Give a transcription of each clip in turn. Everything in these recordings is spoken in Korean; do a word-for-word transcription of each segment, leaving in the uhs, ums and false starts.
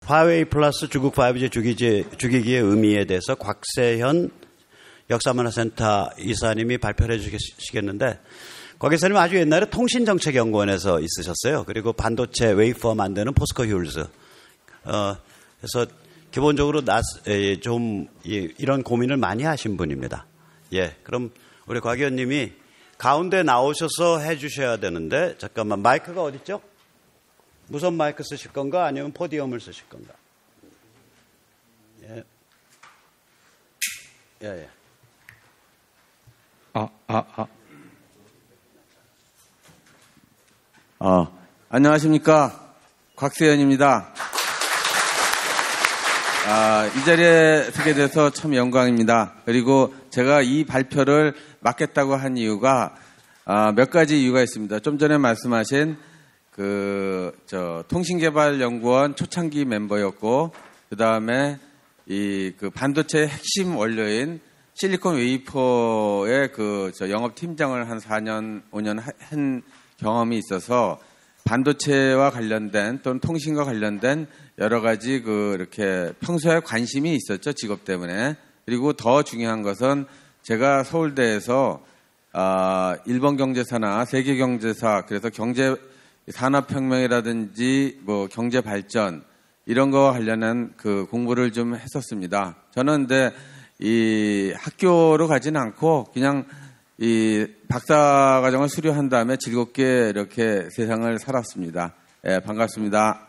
화웨이 플러스 중국 파이브지 주기지, 주기기의 의미에 대해서 곽세현 역사문화센터 이사님이 발표를 해주시겠는데, 곽 이사님 아주 옛날에 통신정책연구원에서 있으셨어요. 그리고 반도체 웨이퍼 만드는 포스코 휴일즈. 어, 그래서 기본적으로 나, 에, 좀 예, 이런 고민을 많이 하신 분입니다. 예, 그럼 우리 곽 의원님이 가운데 나오셔서 해주셔야 되는데, 잠깐만, 마이크가 어디 있죠? 무선 마이크 쓰실 건가 아니면 포디움을 쓰실 건가? 예, 예, 예. 아, 아, 아. 어, 안녕하십니까. 곽세현입니다. 아, 이 자리에 서게 돼서 참 영광입니다. 그리고 제가 이 발표를 맡겠다고 한 이유가 아, 몇 가지 이유가 있습니다. 좀 전에 말씀하신 그, 저, 통신개발연구원 초창기 멤버였고, 그 다음에 이, 그 반도체의 핵심 원료인 실리콘 웨이퍼의 그, 저, 영업팀장을 한 사 년, 오 년 한 경험이 있어서 반도체와 관련된 또는 통신과 관련된 여러 가지 그, 이렇게 평소에 관심이 있었죠, 직업 때문에. 그리고 더 중요한 것은 제가 서울대에서 아, 일본 경제사나 세계 경제사, 그래서 경제 산업혁명이라든지 뭐 경제 발전 이런 거와 관련한 그 공부를 좀 했었습니다. 저는 근데 이 학교로 가진 않고 그냥 이 박사 과정을 수료한 다음에 즐겁게 이렇게 세상을 살았습니다. 예, 반갑습니다.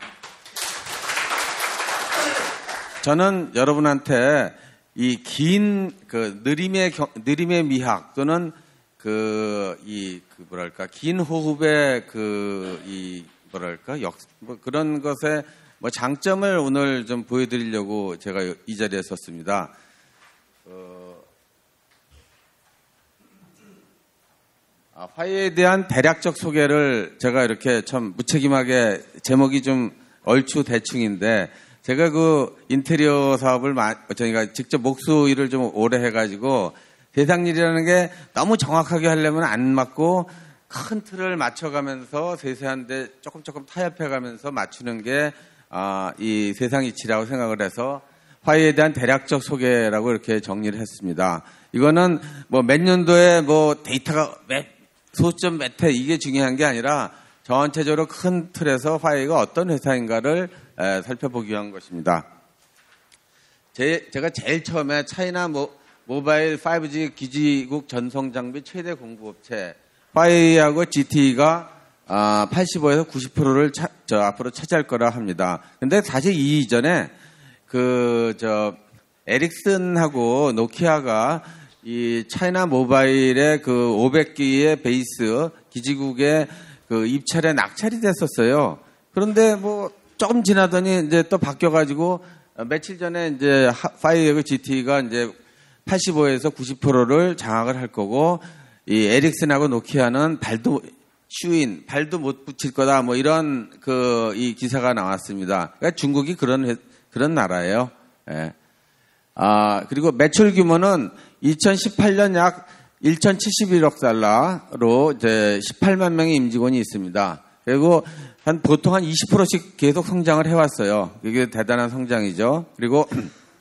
저는 여러분한테 이 긴 그 느림의 경, 느림의 미학 또는 그, 이, 그, 뭐랄까, 긴 호흡의 그, 이, 뭐랄까, 역, 뭐 그런 것에 뭐 장점을 오늘 좀 보여드리려고 제가 이 자리에 섰습니다. 어, 아, 화해에 대한 대략적 소개를 제가 이렇게 참 무책임하게 제목이 좀 얼추 대충인데 제가 그 인테리어 사업을 저희가 직접 목수 일을 좀 오래 해가지고 세상 일이라는 게 너무 정확하게 하려면 안 맞고 큰 틀을 맞춰가면서 세세한데 조금 조금 타협해가면서 맞추는 게 아, 이 세상 이치라고 생각을 해서 화해에 대한 대략적 소개라고 이렇게 정리를 했습니다. 이거는 뭐 몇 년도에 뭐 데이터가 몇 소점 몇 회 이게 중요한 게 아니라 전체적으로 큰 틀에서 화해가 어떤 회사인가를 에, 살펴보기 위한 것입니다. 제, 제가 제일 처음에 차이나 뭐 모바일 파이브지 기지국 전송 장비 최대 공급업체 화웨이하고 지티이가 아, 팔십오에서 구십 퍼센트를 차, 저 앞으로 차지할 거라 합니다. 근데 사실 이 이전에 그 저 에릭슨하고 노키아가 이 차이나 모바일의 그 오백 기의 베이스 기지국의 그 입찰에 낙찰이 됐었어요. 그런데 뭐 조금 지나더니 이제 또 바뀌어가지고 며칠 전에 이제 화웨이하고 지티이가 이제 팔십오에서 구십 퍼센트를 장악을 할 거고, 이 에릭슨하고 노키아는 발도 슈인, 발도 못 붙일 거다, 뭐 이런 그, 이 기사가 나왔습니다. 그러니까 중국이 그런, 회, 그런 나라예요. 예. 아, 그리고 매출 규모는 이천십팔 년 약 천칠십일억 달러로 이제 십팔만 명의 임직원이 있습니다. 그리고 한 보통 한 이십 퍼센트씩 계속 성장을 해왔어요. 이게 대단한 성장이죠. 그리고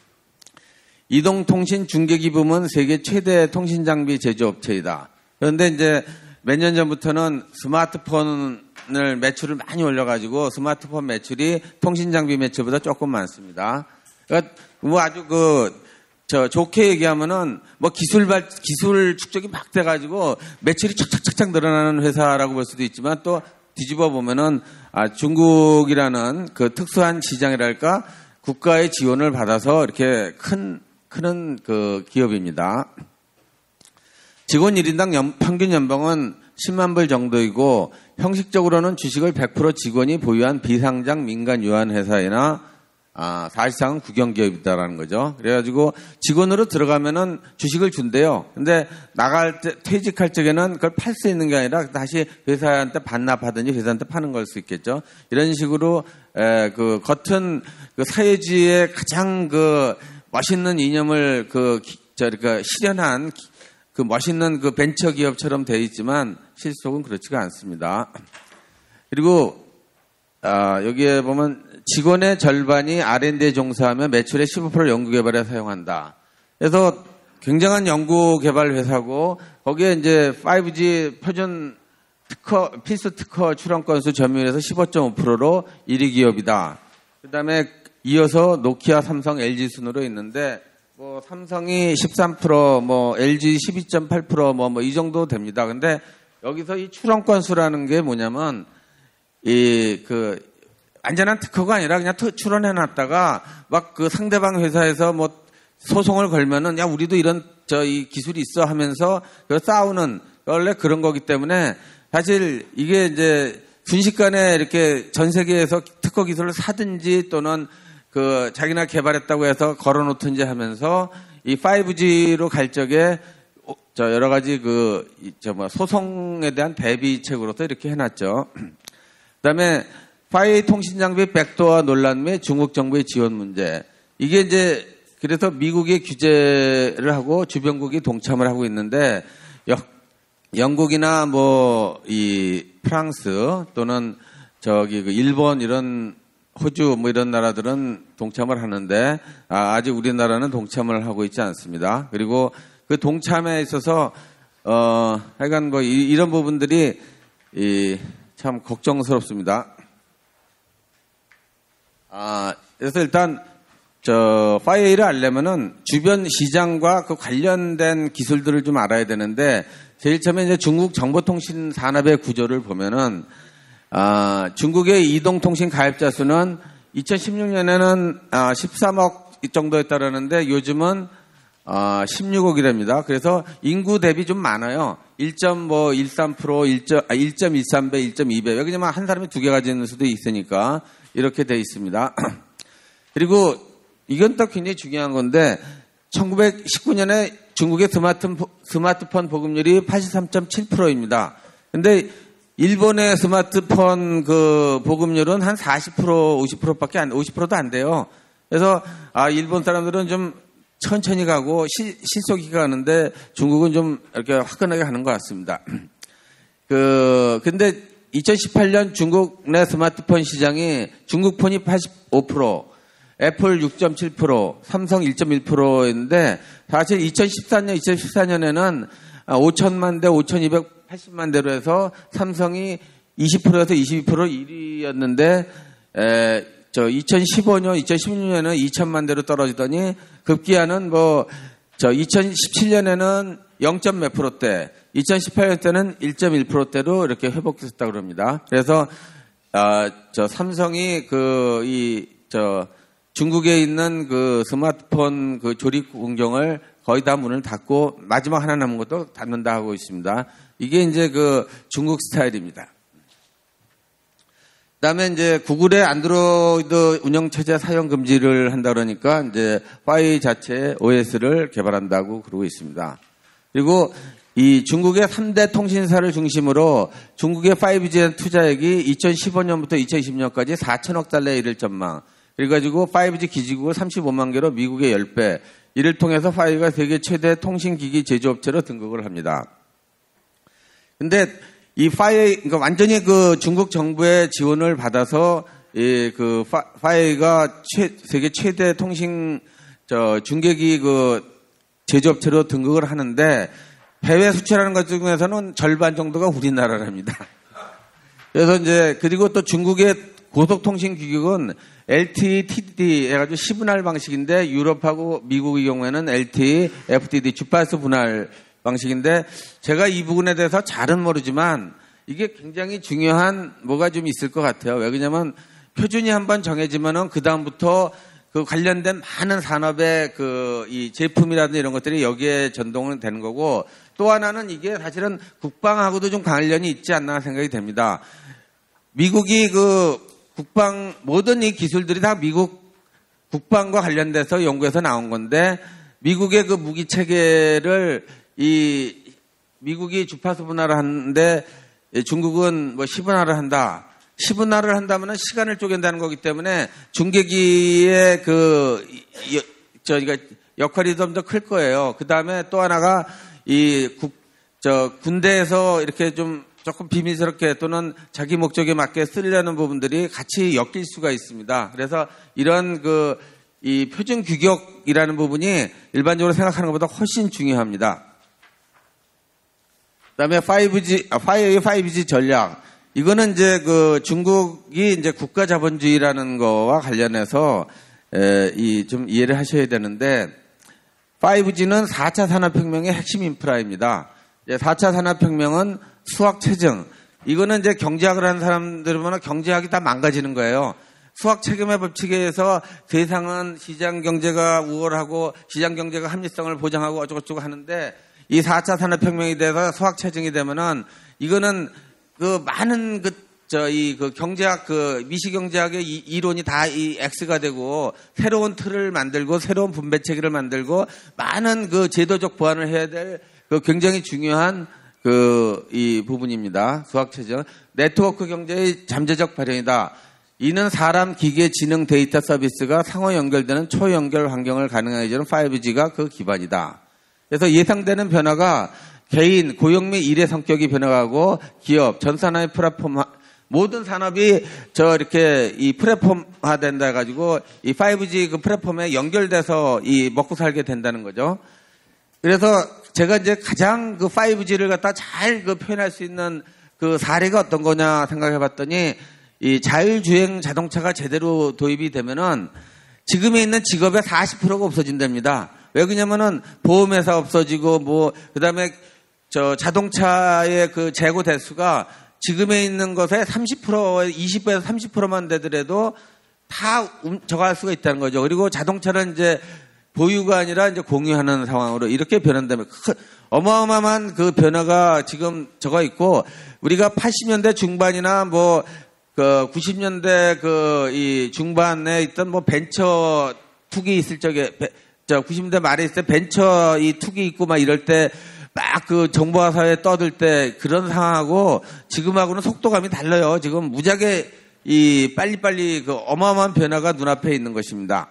이동통신 중계기부문 세계 최대 통신장비 제조업체이다. 그런데 이제 몇 년 전부터는 스마트폰을 매출을 많이 올려가지고 스마트폰 매출이 통신장비 매출보다 조금 많습니다. 그러니까 뭐 아주 그, 저, 좋게 얘기하면은 뭐 기술 발, 기술 축적이 막 돼가지고 매출이 착착착착 늘어나는 회사라고 볼 수도 있지만 또 뒤집어 보면은 아, 중국이라는 그 특수한 시장이랄까 국가의 지원을 받아서 이렇게 큰 큰 그 기업입니다. 직원 일 인당 연, 평균 연봉은 십만 불 정도이고 형식적으로는 주식을 백 퍼센트 직원이 보유한 비상장 민간 유한 회사이나 아, 사실상은 국영기업이다라는 거죠. 그래가지고 직원으로 들어가면은 주식을 준대요. 근데 나갈 때 퇴직할 적에는 그걸 팔 수 있는 게 아니라 다시 회사한테 반납하든지 회사한테 파는 걸 수 있겠죠. 이런 식으로 에, 그 겉은 그 사회주의의 가장 그 멋있는 이념을 그, 저, 그러니까 실현한 그 멋있는 그 벤처 기업처럼 되어 있지만 실속은 그렇지가 않습니다. 그리고, 아, 여기에 보면 직원의 절반이 알 앤 디에 종사하며 매출의 십오 퍼센트를 연구개발에 사용한다. 그래서 굉장한 연구개발 회사고 거기에 이제 파이브지 표준 특허, 필수 특허 출원 건수 점유율에서 십오 점 오 퍼센트로 일 위 기업이다. 그 다음에 이어서 노키아, 삼성, 엘지 순으로 있는데 뭐 삼성이 십삼 퍼센트, 뭐 엘지 십이 점 팔 퍼센트 뭐 뭐 이 정도 됩니다. 근데 여기서 이 출원 건수라는 게 뭐냐면 이 그 완전한 특허가 아니라 그냥 출원해 놨다가 막 그 상대방 회사에서 뭐 소송을 걸면은 야 우리도 이런 저 이 기술이 있어 하면서 그 싸우는 원래 그런 거기 때문에 사실 이게 이제 순식간에 이렇게 전 세계에서 특허 기술을 사든지 또는 그 자기나 개발했다고 해서 걸어놓든지 하면서 이 파이브지로 갈 적에 저 여러 가지 그 저 뭐 소송에 대한 대비책으로서 이렇게 해놨죠. 그다음에 파이 통신 장비 백도어 논란 및 중국 정부의 지원 문제. 이게 이제 그래서 미국이 규제를 하고 주변국이 동참을 하고 있는데 영국이나 뭐 이 프랑스 또는 저기 그 일본 이런 호주 뭐 이런 나라들은 동참을 하는데 아, 아직 우리나라는 동참을 하고 있지 않습니다. 그리고 그 동참에 있어서 어 하여간 뭐 이, 이런 부분들이 이 참 걱정스럽습니다. 아 그래서 일단 저 파이어를 알려면은 주변 시장과 그 관련된 기술들을 좀 알아야 되는데 제일 처음에 이제 중국 정보통신 산업의 구조를 보면은 아, 중국의 이동통신 가입자 수는 이천십육 년에는 아, 십삼억 정도였다라는데 요즘은 아, 십육억이랍니다. 그래서 인구 대비 좀 많아요. 일 점 일삼 퍼센트, 일 점 일삼 배, 일 점 이 배. 여기지만 한 사람이 두 개 가지는 수도 있으니까 이렇게 돼 있습니다. 그리고 이건 또 굉장히 중요한 건데 천구백십구 년에 중국의 스마트폰, 스마트폰 보급률이 팔십삼 점 칠 퍼센트입니다. 근데 일본의 스마트폰 그 보급률은 한 사십 퍼센트, 오십 퍼센트밖에 안, 오십 퍼센트도 안 돼요. 그래서 아, 일본 사람들은 좀 천천히 가고 시, 신속히 가는데 중국은 좀 이렇게 화끈하게 가는 것 같습니다. 그, 근데 이천십팔 년 중국 내 스마트폰 시장이 중국 폰이 팔십오 퍼센트, 애플 육 점 칠 퍼센트, 삼성 일 점 일 퍼센트인데 사실 이천십사 년, 이천십사 년에는 오천만 대, 오천이백팔십만 대로 해서 삼성이 이십 퍼센트에서 이십이 퍼센트 일 위였는데 에, 저 이천십오 년, 이천십육 년에는 이천만 대로 떨어지더니 급기야는 뭐 저 이천십칠 년에는 영 점 몇 프로대, 이천십팔 년 때는 일 점 일 퍼센트대로 이렇게 회복됐다고 그럽니다. 그래서 아, 저 삼성이 그 이 저 중국에 있는 그 스마트폰 그 조립 공정을 거의 다 문을 닫고 마지막 하나 남은 것도 닫는다 하고 있습니다. 이게 이제 그 중국 스타일입니다. 그다음에 이제 구글의 안드로이드 운영체제 사용 금지를 한다 그러니까 이제 파이 자체 오에스를 개발한다고 그러고 있습니다. 그리고 이 중국의 삼 대 통신사를 중심으로 중국의 파이브지에 투자액이 이천십오 년부터 이천이십 년까지 사천억 달러에 이를 전망. 그래가지고 파이브지 기지국을 삼십오만 개로 미국의 십 배. 이를 통해서 파이가 세계 최대 통신기기 제조업체로 등극을 합니다. 근데 이 파이, 그러니까 완전히 그 중국 정부의 지원을 받아서 이 그 파이가 최, 세계 최대 통신 저 중계기 그 제조업체로 등극을 하는데 해외 수출하는 것 중에서는 절반 정도가 우리나라랍니다. 그래서 이제 그리고 또 중국의 고속통신규격은 엘티이, 티디디 해가지고 십 분할 방식인데 유럽하고 미국의 경우에는 엘티이, 에프디디 주파수 분할 방식인데 제가 이 부분에 대해서 잘은 모르지만 이게 굉장히 중요한 뭐가 좀 있을 것 같아요. 왜 그러냐면 표준이 한번 정해지면은 그 다음부터 그 관련된 많은 산업의 그 이 제품이라든지 이런 것들이 여기에 전동은 되는 거고 또 하나는 이게 사실은 국방하고도 좀 관련이 있지 않나 생각이 됩니다. 미국이 그 국방 모든 이 기술들이 다 미국 국방과 관련돼서 연구해서 나온 건데 미국의 그 무기 체계를 이 미국이 주파수 분할을 하는데 중국은 뭐 십 분할을 한다. 십 분할을 한다면 시간을 쪼갠다는 거기 때문에 중계기의 그 저희가 역할이 좀 더 클 거예요. 그 다음에 또 하나가 이 국 저 군대에서 이렇게 좀 조금 비밀스럽게 또는 자기 목적에 맞게 쓰려는 부분들이 같이 엮일 수가 있습니다. 그래서 이런 그, 이 표준 규격이라는 부분이 일반적으로 생각하는 것보다 훨씬 중요합니다. 그 다음에 파이브지, 아, 파이브지 전략. 이거는 이제 그 중국이 이제 국가 자본주의라는 거와 관련해서 에, 이 좀 이해를 하셔야 되는데 파이브지는 사 차 산업혁명의 핵심 인프라입니다. 사 차 산업혁명은 수학체증. 이거는 이제 경제학을 하는 사람들 보면 경제학이 다 망가지는 거예요. 수학체금의 법칙에 의해서 세상은 시장경제가 우월하고 시장경제가 합리성을 보장하고 어쩌고저쩌고 하는데 이 사 차 산업혁명에 대해서 수학체증이 되면은 이거는 그 많은 그, 저, 이, 그 경제학, 그 미시경제학의 이, 이론이 다 이 X가 되고 새로운 틀을 만들고 새로운 분배 체계를 만들고 많은 그 제도적 보완을 해야 될 그 굉장히 중요한 그 이 부분입니다. 수학체증. 네트워크 경제의 잠재적 발현이다. 이는 사람, 기계, 지능, 데이터 서비스가 상호 연결되는 초연결 환경을 가능하게 해주는 파이브지가 그 기반이다. 그래서 예상되는 변화가 개인, 고용 및 일의 성격이 변화하고 기업, 전 산업의 플랫폼, 모든 산업이 저 이렇게 이 플랫폼화 된다 해가지고 이 파이브지 그 플랫폼에 연결돼서 이 먹고 살게 된다는 거죠. 그래서 제가 이제 가장 그 파이브지를 갖다 잘 그 표현할 수 있는 그 사례가 어떤 거냐 생각해 봤더니 이 자율주행 자동차가 제대로 도입이 되면은 지금에 있는 직업의 사십 퍼센트가 없어진답니다. 왜 그러냐면은 보험회사 없어지고 뭐 그다음에 저 자동차의 그 재고 대수가 지금에 있는 것에 삼십 퍼센트, 이십 퍼센트에서 삼십 퍼센트만 되더라도 다 저갈 수가 있다는 거죠. 그리고 자동차는 이제 보유가 아니라 이제 공유하는 상황으로 이렇게 변한다면 어마어마한 그 변화가 지금 저거 있고 우리가 팔십 년대 중반이나 뭐 그 구십 년대 그 이 중반에 있던 뭐 벤처 투기 있을 적에 저 구십 년대 말에 있을 때 벤처 이 투기 있고 막 이럴 때 막 그 정보화 사회에 떠들 때 그런 상황하고 지금하고는 속도감이 달라요. 지금 무지하게 이 빨리빨리 그 어마어마한 변화가 눈앞에 있는 것입니다.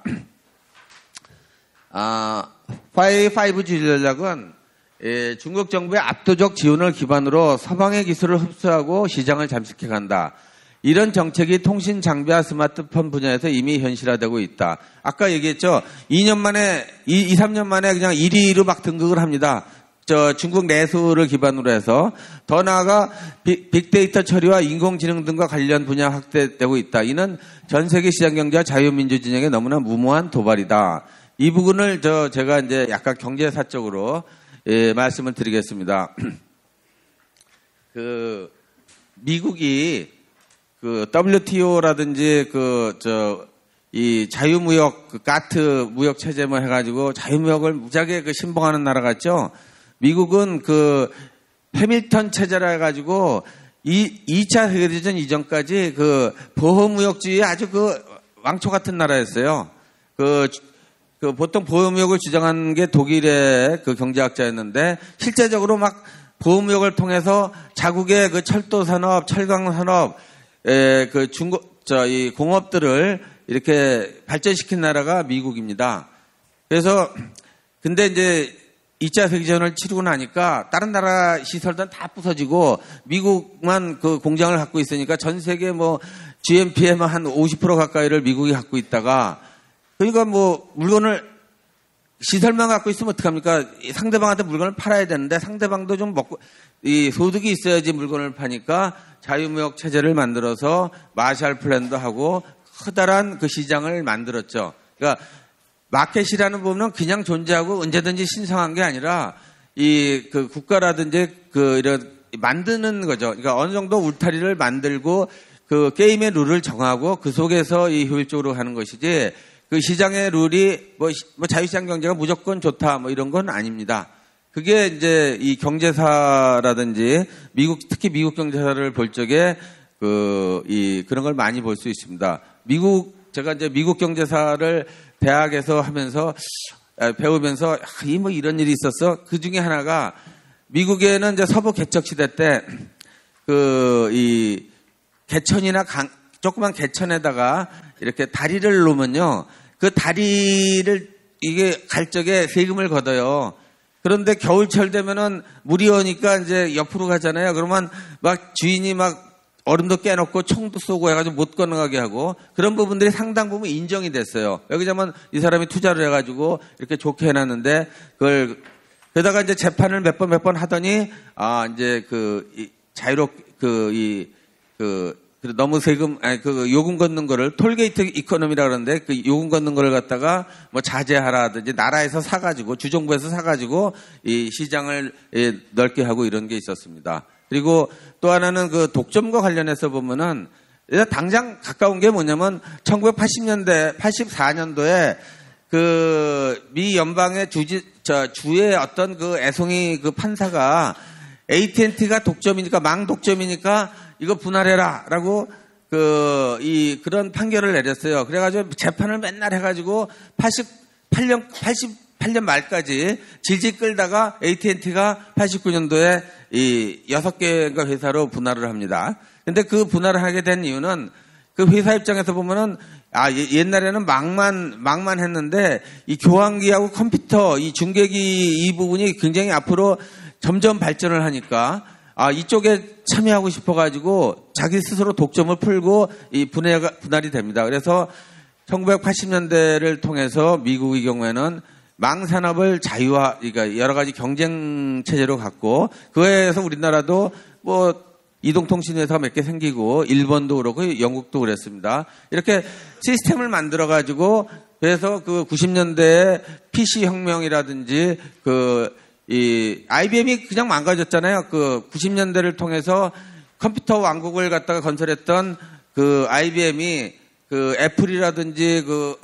아, 파이브지 전략은 예, 중국 정부의 압도적 지원을 기반으로 서방의 기술을 흡수하고 시장을 잠식해 간다. 이런 정책이 통신 장비와 스마트폰 분야에서 이미 현실화되고 있다. 아까 얘기했죠. 이 년 만에, 이, 삼 년 만에 그냥 일 위로 막 등극을 합니다. 저 중국 내수를 기반으로 해서 더 나아가 빅, 빅데이터 처리와 인공지능 등과 관련 분야 확대되고 있다. 이는 전 세계 시장 경제와 자유민주 진영에 너무나 무모한 도발이다. 이 부분을 저 제가 이제 약간 경제사적으로 예, 말씀을 드리겠습니다. 그 미국이 그 더블유티오라든지 그 저 이 자유무역 그 가트 무역 체제만 해가지고 자유무역을 무지하게 그 신봉하는 나라 같죠. 미국은 그 해밀턴 체제라 해가지고 이 이 차 세계대전 이전까지 그 보호무역주의의 아주 그 왕초 같은 나라였어요. 그 그 보통 보호무역을 주장한 게 독일의 그 경제학자였는데 실제적으로 막 보호무역을 통해서 자국의 그 철도 산업, 철강 산업, 에 그 중국 저 이 공업들을 이렇게 발전시킨 나라가 미국입니다. 그래서 근데 이제 이 차 세계대전을 치르고 나니까 다른 나라 시설들은 다 부서지고 미국만 그 공장을 갖고 있으니까 전 세계 뭐 지엠피의 한 오십 퍼센트 가까이를 미국이 갖고 있다가 그러니까 뭐 물건을 시설만 갖고 있으면 어떡합니까? 상대방한테 물건을 팔아야 되는데 상대방도 좀 먹고 이 소득이 있어야지 물건을 파니까 자유무역 체제를 만들어서 마샬 플랜도 하고 커다란 그 시장을 만들었죠. 그러니까 마켓이라는 부분은 그냥 존재하고 언제든지 신성한 게 아니라 이 그 국가라든지 그 이런 만드는 거죠. 그러니까 어느 정도 울타리를 만들고 그 게임의 룰을 정하고 그 속에서 이 효율적으로 하는 것이지 그 시장의 룰이 뭐, 뭐 자유시장 경제가 무조건 좋다 뭐 이런 건 아닙니다. 그게 이제 이 경제사라든지 미국 특히 미국 경제사를 볼 적에 그 이 그런 걸 많이 볼 수 있습니다. 미국 제가 이제 미국 경제사를 대학에서 하면서 배우면서 이 뭐 이런 일이 있었어. 그 중에 하나가 미국에는 이제 서부 개척 시대 때 그 이 개천이나 강 조그만 개천에다가 이렇게 다리를 놓으면요. 그 다리를 이게 갈 적에 세금을 걷어요. 그런데 겨울철 되면은 물이 오니까 이제 옆으로 가잖아요. 그러면 막 주인이 막 얼음도 깨놓고 총도 쏘고 해가지고 못 건너가게 하고 그런 부분들이 상당 부분 인정이 됐어요. 여기자면 이 사람이 투자를 해가지고 이렇게 좋게 해놨는데 그걸 그러다가 이제 재판을 몇 번 몇 번 하더니 아 이제 그 이 자유롭 그 이 그 너무 세금 아니 그 요금 걷는 거를 톨게이트 이코노미라 그러는데 그 요금 걷는 거를 갖다가 뭐 자제하라든지 나라에서 사가지고 주정부에서 사가지고 이 시장을 넓게 하고 이런 게 있었습니다. 그리고 또 하나는 그 독점과 관련해서 보면은 당장 가까운 게 뭐냐면 천구백팔십 년대, 팔십사 년도에 그 미 연방의 주지, 저 주의 어떤 그 애송이 그 판사가 에이티앤티가 독점이니까 망 독점이니까 이거 분할해라라고 그 이 그런 판결을 내렸어요. 그래가지고 재판을 맨날 해가지고 팔십팔 년 팔십팔 년 말까지 질질 끌다가 에이티앤티가 팔십구 년도에 이 여섯 개가 회사로 분할을 합니다. 근데 그 분할을 하게 된 이유는 그 회사 입장에서 보면은 아 옛날에는 망만 망만 했는데 이 교환기하고 컴퓨터 이 중계기 이 부분이 굉장히 앞으로 점점 발전을 하니까 아 이쪽에 참여하고 싶어가지고 자기 스스로 독점을 풀고 이 분해가 분할이 됩니다. 그래서 천구백팔십 년대를 통해서 미국의 경우에는 망산업을 자유화, 그러니까 여러 가지 경쟁 체제로 갖고 그에 의해서 우리나라도 뭐 이동통신회사가 몇 개 생기고 일본도 그렇고 영국도 그랬습니다. 이렇게 시스템을 만들어 가지고 그래서 그 구십 년대에 피씨 혁명이라든지 그 이 아이비엠이 그냥 망가졌잖아요. 그 구십 년대를 통해서 컴퓨터 왕국을 갖다가 건설했던 그 아이비엠이 그 애플이라든지 그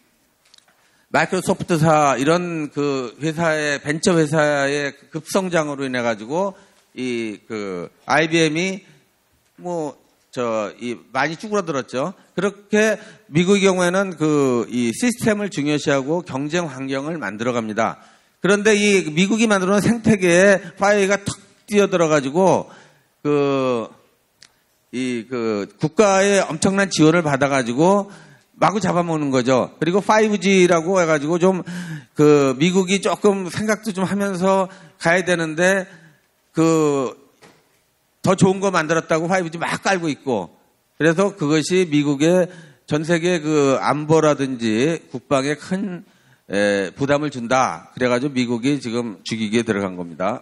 마이크로소프트사 이런 그 회사의 벤처 회사의 급성장으로 인해 가지고 이 그 아이비엠이 뭐 저 이 많이 쭈그러들었죠. 그렇게 미국의 경우에는 그 이 시스템을 중요시하고 경쟁 환경을 만들어 갑니다. 그런데 이 미국이 만들어 놓은 생태계에 파이가 턱 뛰어들어 가지고 그 이 그 국가의 엄청난 지원을 받아 가지고 마구 잡아먹는 거죠. 그리고 파이브지라고 해가지고 좀 그 미국이 조금 생각도 좀 하면서 가야 되는데 그 더 좋은 거 만들었다고 파이브지 막 깔고 있고 그래서 그것이 미국의 전 세계 그 안보라든지 국방에 큰 에, 부담을 준다. 그래가지고 미국이 지금 죽이기에 들어간 겁니다.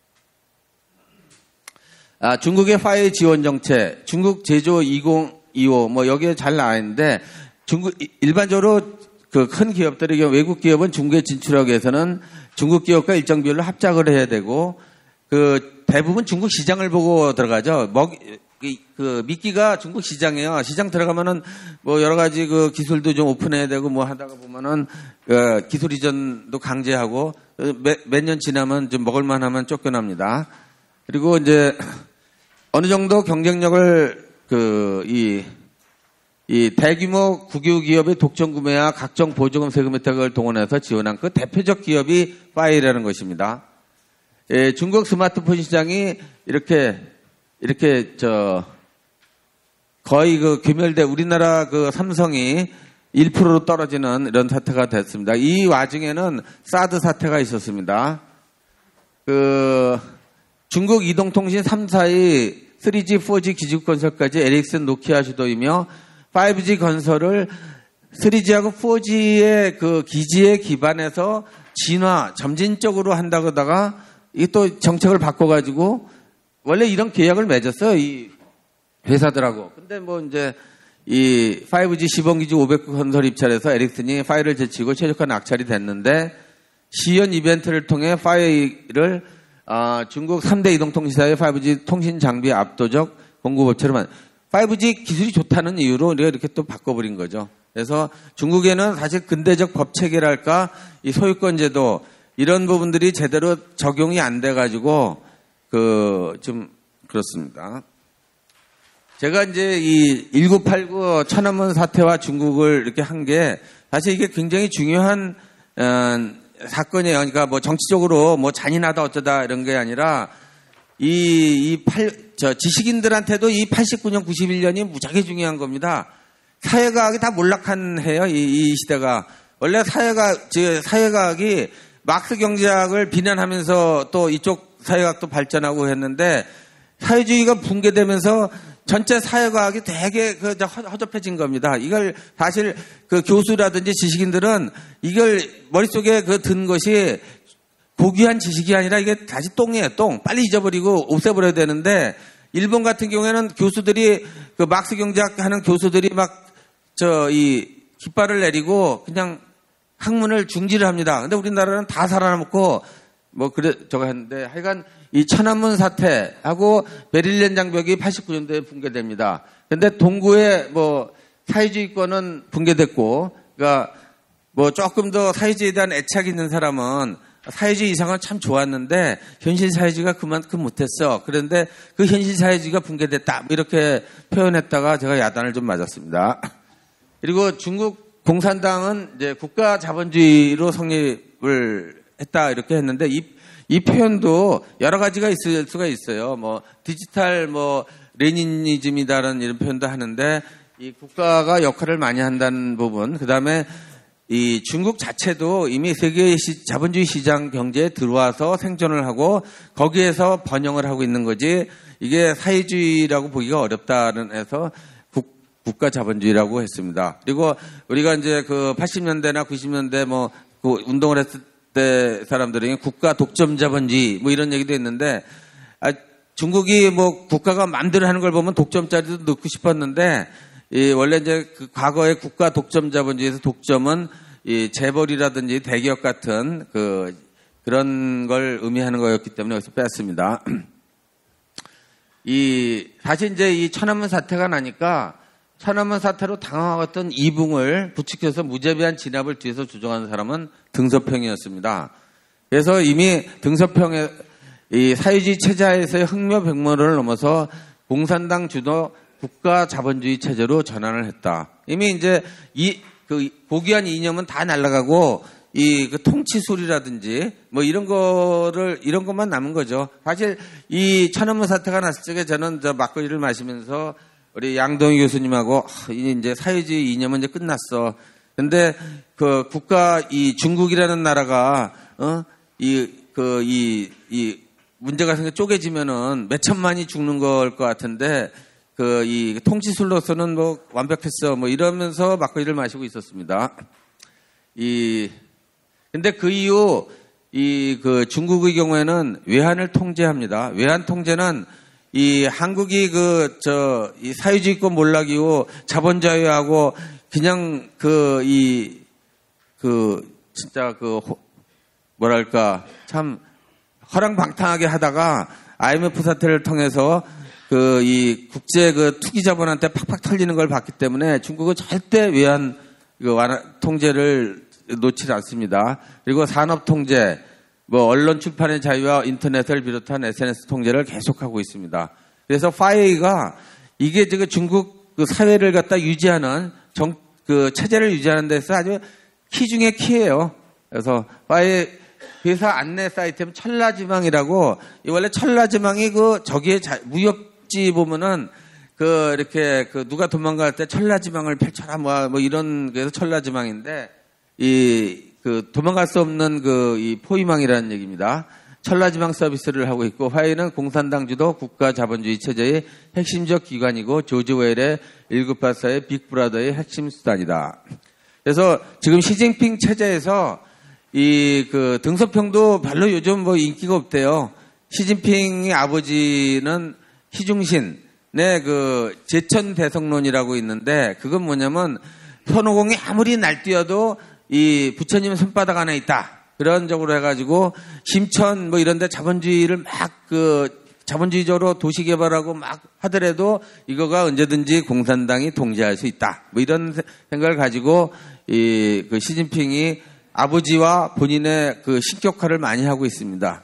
아, 중국의 파이 지원 정책, 중국 제조 이천이십오 뭐 여기에 잘 나와 있는데 중국 일반적으로 그 큰 기업들이 외국 기업은 중국에 진출하기 위해서는 중국 기업과 일정 비율로 합작을 해야 되고 그 대부분 중국 시장을 보고 들어가죠. 먹 그 미끼가 중국 시장이에요. 시장 들어가면은 뭐 여러 가지 그 기술도 좀 오픈해야 되고 뭐 하다가 보면은 그 기술 이전도 강제하고 몇 년 지나면 좀 먹을만 하면 쫓겨납니다. 그리고 이제 어느 정도 경쟁력을 그 이 이 대규모 국유 기업의 독점 구매와 각종 보조금 세금 혜택을 동원해서 지원한 그 대표적 기업이 파이라는 것입니다. 예, 중국 스마트폰 시장이 이렇게 이렇게 저 거의 그 괴멸돼 우리나라 그 삼성이 일 퍼센트로 떨어지는 이런 사태가 됐습니다. 이 와중에는 사드 사태가 있었습니다. 그 중국 이동통신 삼 사의 쓰리지, 포지 기지국 건설까지 에릭슨, 노키아 주도이며 파이브지 건설을 쓰리지하고 포지의 그 기지에 기반해서 진화, 점진적으로 한다고 하다가 이 또 정책을 바꿔가지고 원래 이런 계약을 맺었어요. 이 회사들하고. 근데 뭐 이제 이 파이브지 시범기지 오백 구 건설 입찰에서 에릭슨이 파이를 제치고 최적화 낙찰이 됐는데 시연 이벤트를 통해 파이를 아, 중국 삼 대 이동통신사의 파이브지 통신 장비 압도적 공급업체로 만 파이브지 기술이 좋다는 이유로 우리가 이렇게 또 바꿔버린 거죠. 그래서 중국에는 사실 근대적 법 체계랄까 이 소유권 제도 이런 부분들이 제대로 적용이 안 돼가지고 그 좀 그렇습니다. 제가 이제 이 천구백팔십구 천안문 사태와 중국을 이렇게 한 게 사실 이게 굉장히 중요한 어, 사건이에요. 그러니까 뭐 정치적으로 뭐 잔인하다 어쩌다 이런 게 아니라 이, 이 팔, 저 지식인들한테도 이 팔십구 년, 구십일 년이 무지하게 중요한 겁니다. 사회과학이 다 몰락한 해요. 이, 이 시대가. 원래 사회과학, 즉 사회과학이 막스 경제학을 비난하면서 또 이쪽 사회학도 발전하고 했는데 사회주의가 붕괴되면서 전체 사회과학이 되게 그 허접해진 겁니다. 이걸 사실 그 교수라든지 지식인들은 이걸 머릿속에 그 든 것이 고귀한 지식이 아니라 이게 다시 똥이에요, 똥. 빨리 잊어버리고 없애버려야 되는데 일본 같은 경우에는 교수들이 그 막스 경제학 하는 교수들이 막 저 이 깃발을 내리고 그냥 학문을 중지를 합니다. 근데 우리나라는 다 살아남고 뭐 그래 저거 했는데 하여간 이 천안문 사태하고 베를린 장벽이 팔십구 년도에 붕괴됩니다. 근데 동구의 뭐 사회주의권은 붕괴됐고, 그러니까 뭐 조금 더 사회주의에 대한 애착이 있는 사람은 사회주의 이상은 참 좋았는데 현실 사회주의가 그만큼 못했어. 그런데 그 현실 사회주의가 붕괴됐다. 이렇게 표현했다가 제가 야단을 좀 맞았습니다. 그리고 중국 공산당은 이제 국가 자본주의로 성립을 했다 이렇게 했는데 이, 이 표현도 여러 가지가 있을 수가 있어요. 뭐 디지털 뭐 레니니즘이다라는 이런 표현도 하는데 이 국가가 역할을 많이 한다는 부분, 그 다음에 이 중국 자체도 이미 세계 시, 자본주의 시장 경제에 들어와서 생존을 하고 거기에서 번영을 하고 있는 거지 이게 사회주의라고 보기가 어렵다는 해서 국, 국가 자본주의라고 했습니다. 그리고 우리가 이제 그 팔십 년대나 구십 년대 뭐 그 운동을 했을 때 사람들이 국가 독점 자본주의 뭐 이런 얘기도 했는데 아, 중국이 뭐 국가가 마음대로 하는 걸 보면 독점자리도 넣고 싶었는데 이 원래 이제 그 과거의 국가 독점 자본주의에서 독점은 이 재벌이라든지 대기업 같은 그 그런 걸 의미하는 거였기 때문에 여기서 뺐습니다. 이 사실 이제 이 천안문 사태가 나니까 천안문 사태로 당황했던 이붕을 부추겨서 무자비한 진압을 뒤에서 조종하는 사람은 등서평이었습니다. 그래서 이미 등서평의 이 사회주의 체제에서의 흑묘백모를 넘어서 공산당 주도 국가 자본주의 체제로 전환을 했다. 이미 이제 이 그 고귀한 이념은 다 날아가고 이 그 통치술이라든지 뭐 이런 거를 이런 것만 남은 거죠. 사실 이 천안문 사태가 났을 적에 저는 저 막걸리를 마시면서 우리 양동희 교수님하고 아, 이제 사회주의 이념은 이제 끝났어. 근데 그 국가 이 중국이라는 나라가 어 이 그 이 이 문제가 생겨 쪼개지면은 몇 천만이 죽는 걸 것 같은데 그 이 통치술로서는 뭐 완벽했어 뭐 이러면서 막걸리를 마시고 있었습니다. 이 근데 그 이후 이 그 중국의 경우에는 외환을 통제합니다. 외환 통제는 이 한국이 그 저 이 사회주의권 몰락이고 자본자유하고 그냥 그 이 그 진짜 그 뭐랄까 참 허랑방탕하게 하다가 아이엠에프 사태를 통해서 그 이 국제 그 투기 자본한테 팍팍 털리는 걸 봤기 때문에 중국은 절대 외환 그 완화 통제를 놓치지 않습니다. 그리고 산업 통제, 뭐 언론 출판의 자유와 인터넷을 비롯한 에스엔에스 통제를 계속하고 있습니다. 그래서 파이가 이게 지금 중국 그 사회를 갖다 유지하는 정 그 체제를 유지하는 데서 아주 키 중에 키예요. 그래서 파이 회사 안내 사이트에 천라지망이라고, 이 원래 천라지망이 그 저기에 자, 무협지 보면은 그 이렇게 그 누가 도망갈 때 천라지망을 펼쳐라 뭐, 뭐 이런 그래서 천라지망인데 이 그 도망갈 수 없는 그 이 포위망이라는 얘기입니다. 천라지망 서비스를 하고 있고, 화웨이는 공산당 주도 국가 자본주의 체제의 핵심적 기관이고 조지 웰의 일급파사의 빅브라더의 핵심 수단이다. 그래서 지금 시진핑 체제에서 이 그 등서평도 별로 요즘 뭐 인기가 없대요. 시진핑의 아버지는 시중신의 그 제천 대성론이라고 있는데, 그건 뭐냐면 손오공이 아무리 날뛰어도 이 부처님 손바닥 안에 있다. 그런 쪽으로 해가지고 심천 뭐 이런데 자본주의를 막 그 자본주의적으로 도시 개발하고 막 하더라도 이거가 언제든지 공산당이 통제할 수 있다. 뭐 이런 생각을 가지고 이 그 시진핑이 아버지와 본인의 그 신격화를 많이 하고 있습니다.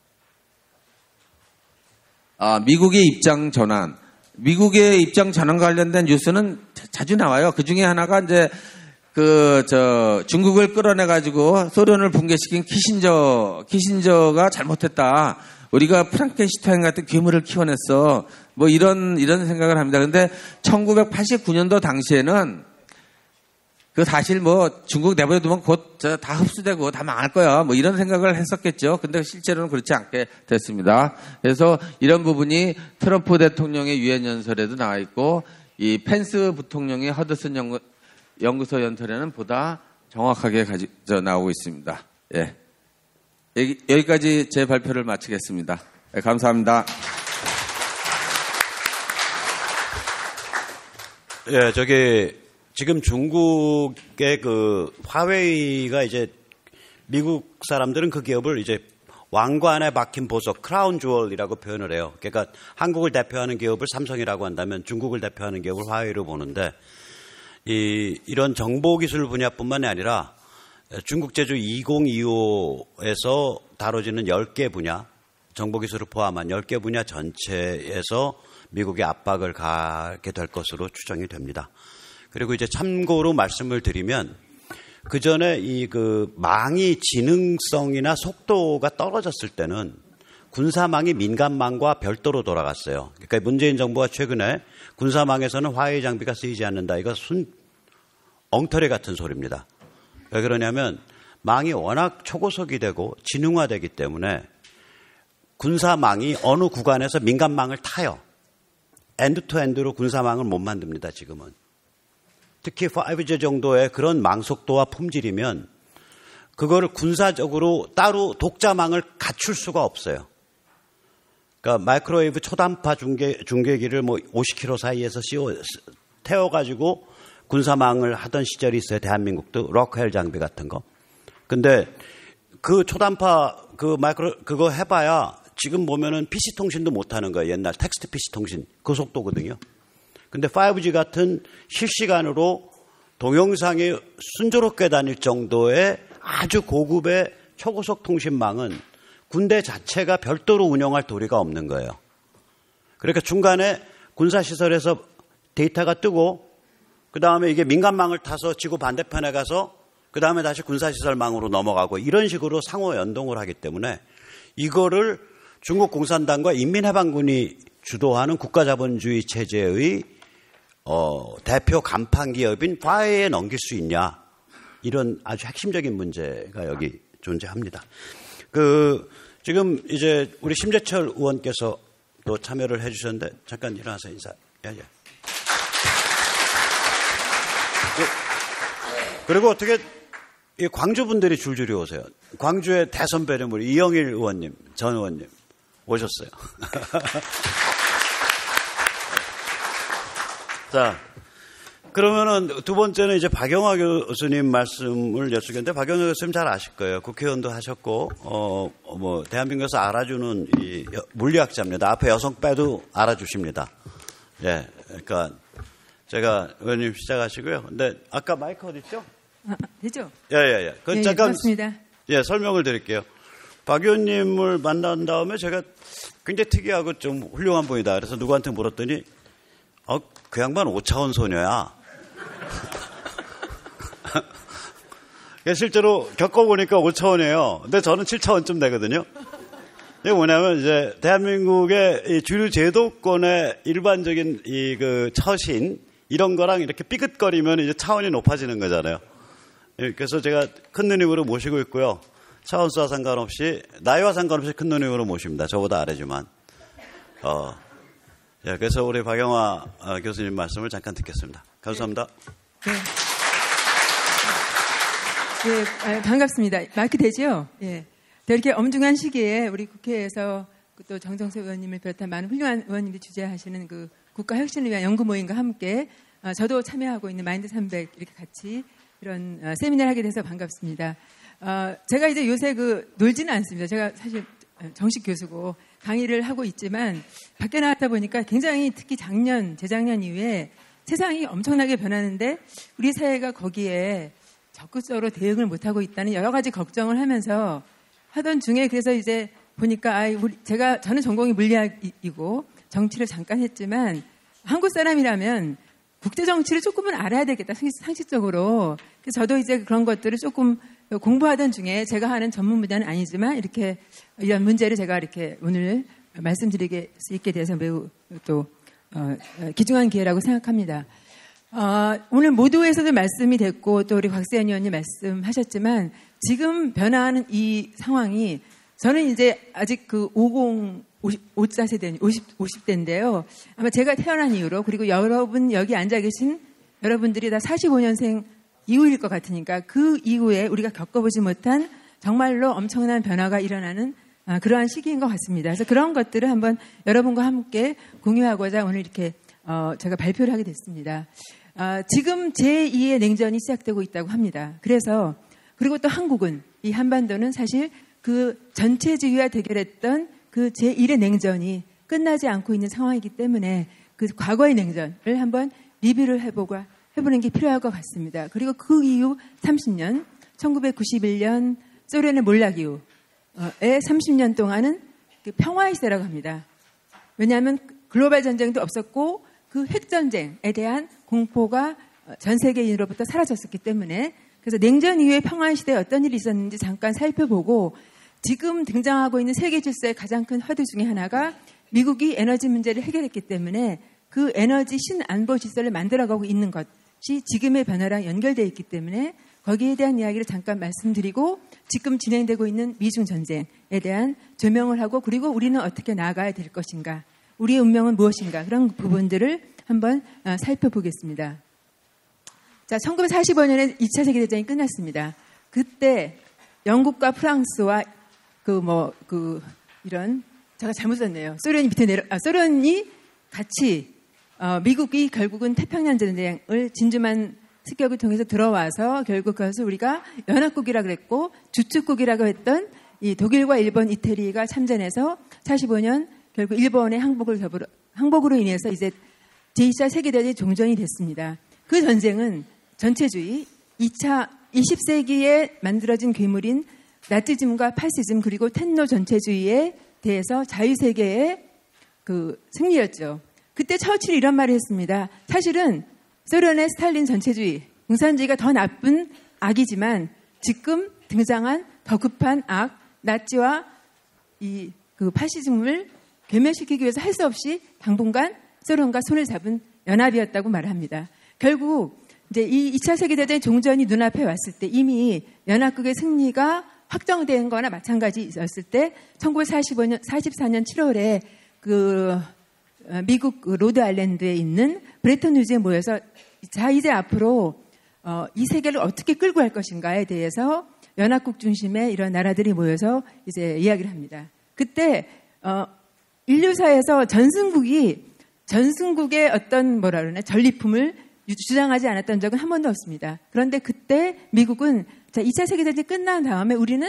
아, 미국의 입장 전환. 미국의 입장 전환 관련된 뉴스는 자주 나와요. 그 중에 하나가 이제 그, 저, 중국을 끌어내가지고 소련을 붕괴시킨 키신저, 키신저가 잘못했다. 우리가 프랑켄슈타인 같은 괴물을 키워냈어. 뭐 이런, 이런 생각을 합니다. 근데 천구백팔십구 년도 당시에는 그 사실 뭐 중국 내버려두면 곧 다 흡수되고 다 망할 거야. 뭐 이런 생각을 했었겠죠. 근데 실제로는 그렇지 않게 됐습니다. 그래서 이런 부분이 트럼프 대통령의 유엔 연설에도 나와 있고 이 펜스 부통령의 허드슨 연구, 연구소 연설에는 보다 정확하게 가지, 저, 나오고 있습니다. 예. 여기, 여기까지 제 발표를 마치겠습니다. 예, 감사합니다. 예, 저기 지금 중국의 그 화웨이가 이제 미국 사람들은 그 기업을 이제 왕관에 박힌 보석, 크라운 주얼이라고 표현을 해요. 그러니까 한국을 대표하는 기업을 삼성이라고 한다면 중국을 대표하는 기업을 화웨이로 보는데 이, 이런 정보기술 분야뿐만이 아니라 중국 제조 이천이십오에서 다뤄지는 열 개 분야, 정보기술을 포함한 열 개 분야 전체에서 미국의 압박을 가하게 될 것으로 추정이 됩니다. 그리고 이제 참고로 말씀을 드리면 그 전에 이 그 망이 지능성이나 속도가 떨어졌을 때는 군사망이 민간망과 별도로 돌아갔어요. 그러니까 문재인 정부가 최근에 군사망에서는 화웨이 장비가 쓰이지 않는다. 이거 순 엉터리 같은 소리입니다. 왜 그러냐면 망이 워낙 초고속이 되고 지능화되기 때문에 군사망이 어느 구간에서 민간망을 타요. 엔드투엔드로 군사망을 못 만듭니다. 지금은. 특히 파이브지 정도의 그런 망 속도와 품질이면 그거를 군사적으로 따로 독자망을 갖출 수가 없어요. 그러니까 마이크로웨이브 초단파 중계, 중계기를 뭐 오십 킬로미터 사이에서 씌워, 태워가지고 군사망을 하던 시절이 있어요. 대한민국도 럭웰 장비 같은 거. 근데 그 초단파 그 마이크로 그거 해봐야 지금 보면은 피씨 통신도 못하는 거예요. 옛날 텍스트 피씨 통신 그 속도거든요. 근데 파이브지 같은 실시간으로 동영상이 순조롭게 다닐 정도의 아주 고급의 초고속 통신망은 군대 자체가 별도로 운영할 도리가 없는 거예요. 그러니까 중간에 군사시설에서 데이터가 뜨고 그 다음에 이게 민간망을 타서 지구 반대편에 가서 그 다음에 다시 군사시설망으로 넘어가고 이런 식으로 상호 연동을 하기 때문에 이거를 중국 공산당과 인민해방군이 주도하는 국가자본주의 체제의 어, 대표 간판 기업인 화웨이에 넘길 수 있냐 이런 아주 핵심적인 문제가 여기 존재합니다. 그 지금 이제 우리 심재철 의원께서 또 참여를 해주셨는데 잠깐 일어나서 인사. 예, 예. 그리고 어떻게 이 광주 분들이 줄줄이 오세요. 광주의 대선배는 우리 이영일 의원님, 전 의원님 오셨어요. 자, 그러면은 두 번째는 이제 박영하 교수님 말씀을 여쭙겠는데 박영하 교수님 잘 아실 거예요. 국회의원도 하셨고, 어, 뭐 대한민국에서 알아주는 이 물리학자입니다. 앞에 여성 빼도 알아주십니다. 예, 그러니까 제가 의원님 시작하시고요. 근데 아까 마이크 어디 있죠? 아, 되죠? 예, 예, 예. 그 예, 잠깐 고맙습니다. 예, 설명을 드릴게요. 박 의원님을 만난 다음에 제가 굉장히 특이하고 좀 훌륭한 분이다. 그래서 누구한테 물었더니 어, 그 양반 오 차원 소녀야. 실제로 겪어보니까 오 차원이에요. 근데 저는 칠 차원쯤 되거든요. 이게 뭐냐면 이제 대한민국의 이 주류 제도권의 일반적인 이 그 처신 이런 거랑 이렇게 삐끗거리면 이제 차원이 높아지는 거잖아요. 그래서 제가 큰 누님으로 모시고 있고요. 차원수와 상관없이 나이와 상관없이 큰 누님으로 모십니다. 저보다 아래지만. 어, 예, 그래서 우리 박영하 교수님 말씀을 잠깐 듣겠습니다. 감사합니다. 네. 네, 아, 반갑습니다. 마이크 되죠? 예. 이렇게 엄중한 시기에 우리 국회에서 또 정정석 의원님을 비롯한 많은 훌륭한 의원님들이 주재하시는 그 국가 혁신을 위한 연구 모임과 함께 어, 저도 참여하고 있는 마인드 삼백 이렇게 같이 이런 어, 세미나를 하게 돼서 반갑습니다. 어, 제가 이제 요새 그 놀지는 않습니다. 제가 사실 정식 교수고 강의를 하고 있지만 밖에 나왔다 보니까 굉장히 특히 작년, 재작년 이후에 세상이 엄청나게 변하는데 우리 사회가 거기에 적극적으로 대응을 못하고 있다는 여러 가지 걱정을 하면서 하던 중에 그래서 이제 보니까 아, 우리 제가 저는 전공이 물리학이고 정치를 잠깐 했지만 한국 사람이라면 국제 정치를 조금은 알아야 되겠다 상식적으로. 그래서 저도 이제 그런 것들을 조금 공부하던 중에 제가 하는 전문 분야는 아니지만 이렇게 이런 문제를 제가 이렇게 오늘 말씀드리게 수 있게 돼서 매우 또 어, 귀중한 기회라고 생각합니다. 어, 오늘 모두에서도 말씀이 됐고 또 우리 곽세현 의원님 말씀하셨지만 지금 변화하는 이 상황이 저는 이제 아직 그 오십, 오십사 세대, 오십, 오십 대인데요. 아마 제가 태어난 이후로 그리고 여러분 여기 앉아 계신 여러분들이 다 사십오 년생 이후일 것 같으니까 그 이후에 우리가 겪어보지 못한 정말로 엄청난 변화가 일어나는 아, 그러한 시기인 것 같습니다. 그래서 그런 것들을 한번 여러분과 함께 공유하고자 오늘 이렇게 어, 제가 발표를 하게 됐습니다. 어, 지금 제이의 냉전이 시작되고 있다고 합니다. 그래서 그리고 또 한국은 이 한반도는 사실 그 전체주의와 대결했던 그 제일의 냉전이 끝나지 않고 있는 상황이기 때문에 그 과거의 냉전을 한번 리뷰를 해보고 해보는 게 필요할 것 같습니다. 그리고 그 이후 삼십 년, 천구백구십일 년 소련의 몰락 이후에 삼십 년 동안은 그 평화의 시대라고 합니다. 왜냐하면 글로벌 전쟁도 없었고 그 핵전쟁에 대한 공포가 전 세계인으로부터 사라졌었기 때문에 그래서 냉전 이후의 평화의 시대에 어떤 일이 있었는지 잠깐 살펴보고 지금 등장하고 있는 세계 질서의 가장 큰 화두 중에 하나가 미국이 에너지 문제를 해결했기 때문에 그 에너지 신안보 질서를 만들어가고 있는 것이 지금의 변화랑 연결되어 있기 때문에 거기에 대한 이야기를 잠깐 말씀드리고 지금 진행되고 있는 미중 전쟁에 대한 조명을 하고 그리고 우리는 어떻게 나아가야 될 것인가, 우리의 운명은 무엇인가 그런 부분들을 한번 살펴보겠습니다. 자, 천구백사십오 년에 이 차 세계대전이 끝났습니다. 그때 영국과 프랑스와 그 뭐 그 이런 제가 잘못 썼네요. 소련이 밑에 내려 아 소련이 같이 어, 미국이 결국은 태평양 전쟁을 진주만 습격을 통해서 들어와서 결국 그것을 우리가 연합국이라 그랬고 주축국이라고 했던 이 독일과 일본, 이태리가 참전해서 사십오 년 결국 일본의 항복을 더불어 항복으로 인해서 이제 제이 차 세계대전이 종전이 됐습니다. 그 전쟁은 전체주의 이 차 이십 세기에 만들어진 괴물인 나치즘과 파시즘 그리고 텐노 전체주의에 대해서 자유세계의 그 승리였죠. 그때 처칠이 이런 말을 했습니다. 사실은 소련의 스탈린 전체주의, 공산주의가 더 나쁜 악이지만 지금 등장한 더 급한 악, 나치와 이 그 파시즘을 괴멸시키기 위해서 할 수 없이 당분간 소련과 손을 잡은 연합이었다고 말합니다. 결국 이제 이 이 차 세계대전의 종전이 눈앞에 왔을 때 이미 연합국의 승리가 확정된 거나 마찬가지였을 때 천구백사십오 년, 사십사 년 칠월에 그 미국 로드 아일랜드에 있는 브레턴 우즈에 모여서 자 이제 앞으로 어, 이 세계를 어떻게 끌고 갈 것인가에 대해서 연합국 중심의 이런 나라들이 모여서 이제 이야기를 합니다. 그때 어, 인류사에서 전승국이 전승국의 어떤 뭐라 그러나 전리품을 주장하지 않았던 적은 한 번도 없습니다. 그런데 그때 미국은 자, 이 차 세계대전이 끝난 다음에 우리는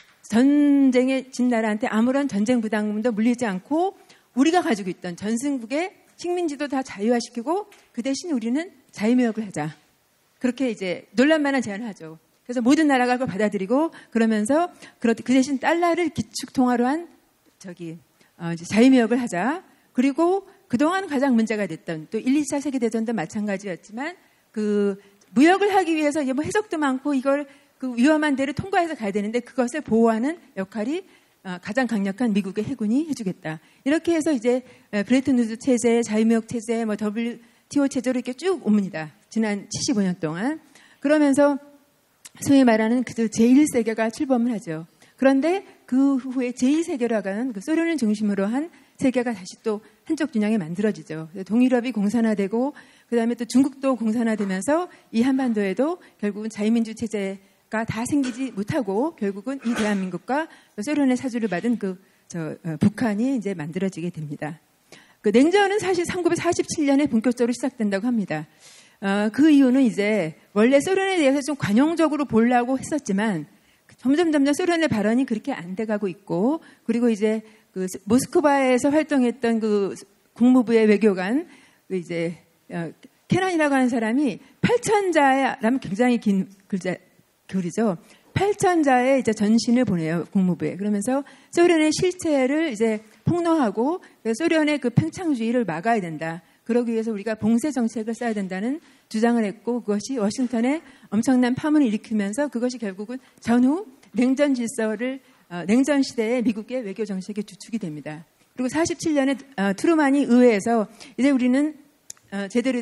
전쟁에 진 나라한테 아무런 전쟁 부담금도 물리지 않고 우리가 가지고 있던 전승국의 식민지도 다 자유화시키고 그 대신 우리는 자유무역을 하자. 그렇게 이제 논란만한 제안을 하죠. 그래서 모든 나라가 그걸 받아들이고 그러면서 그 대신 달러를 기축통화로 한 저기 어 이제 자유무역을 하자. 그리고 그동안 가장 문제가 됐던 또 일, 이 차 세계대전도 마찬가지였지만 그 무역을 하기 위해서 이제 뭐 해석도 많고 이걸 그 위험한 데를 통과해서 가야 되는데 그것을 보호하는 역할이 가장 강력한 미국의 해군이 해주겠다. 이렇게 해서 이제 브레튼 우드 체제, 자유무역 체제, 뭐 더블유티오 체제로 이렇게 쭉 옵니다. 지난 칠십오 년 동안. 그러면서 소위 말하는 그 제일 세계가 출범을 하죠. 그런데 그 후에 제이 세계라고 하는 그 소련을 중심으로 한 세계가 다시 또 한쪽 균형에 만들어지죠. 동유럽이 공산화되고 그다음에 또 중국도 공산화되면서 이 한반도에도 결국은 자유민주 체제가 다 생기지 못하고 결국은 이 대한민국과 소련의 사주를 받은 그 저 어, 북한이 이제 만들어지게 됩니다. 그 냉전은 사실 천구백사십칠 년에 본격적으로 시작된다고 합니다. 어, 그 이유는 이제 원래 소련에 대해서 좀 관용적으로 보려고 했었지만 점점 점점 소련의 발언이 그렇게 안 돼가고 있고 그리고 이제 그 모스크바에서 활동했던 그 국무부의 외교관 그 이제 어, 캐런이라고 하는 사람이 팔천 자라면 굉장히 긴 글자 글이죠. 팔천 자의 이제 전신을 보내요 국무부에. 그러면서 소련의 실체를 이제 폭로하고 소련의 그 팽창주의를 막아야 된다. 그러기 위해서 우리가 봉쇄 정책을 써야 된다는 주장을 했고 그것이 워싱턴에 엄청난 파문을 일으키면서 그것이 결국은 전후 냉전 질서를 어, 냉전 시대의 미국의 외교 정책의 주축이 됩니다. 그리고 사십칠 년에 어, 트루만이 의회에서 이제 우리는 어, 제대로 된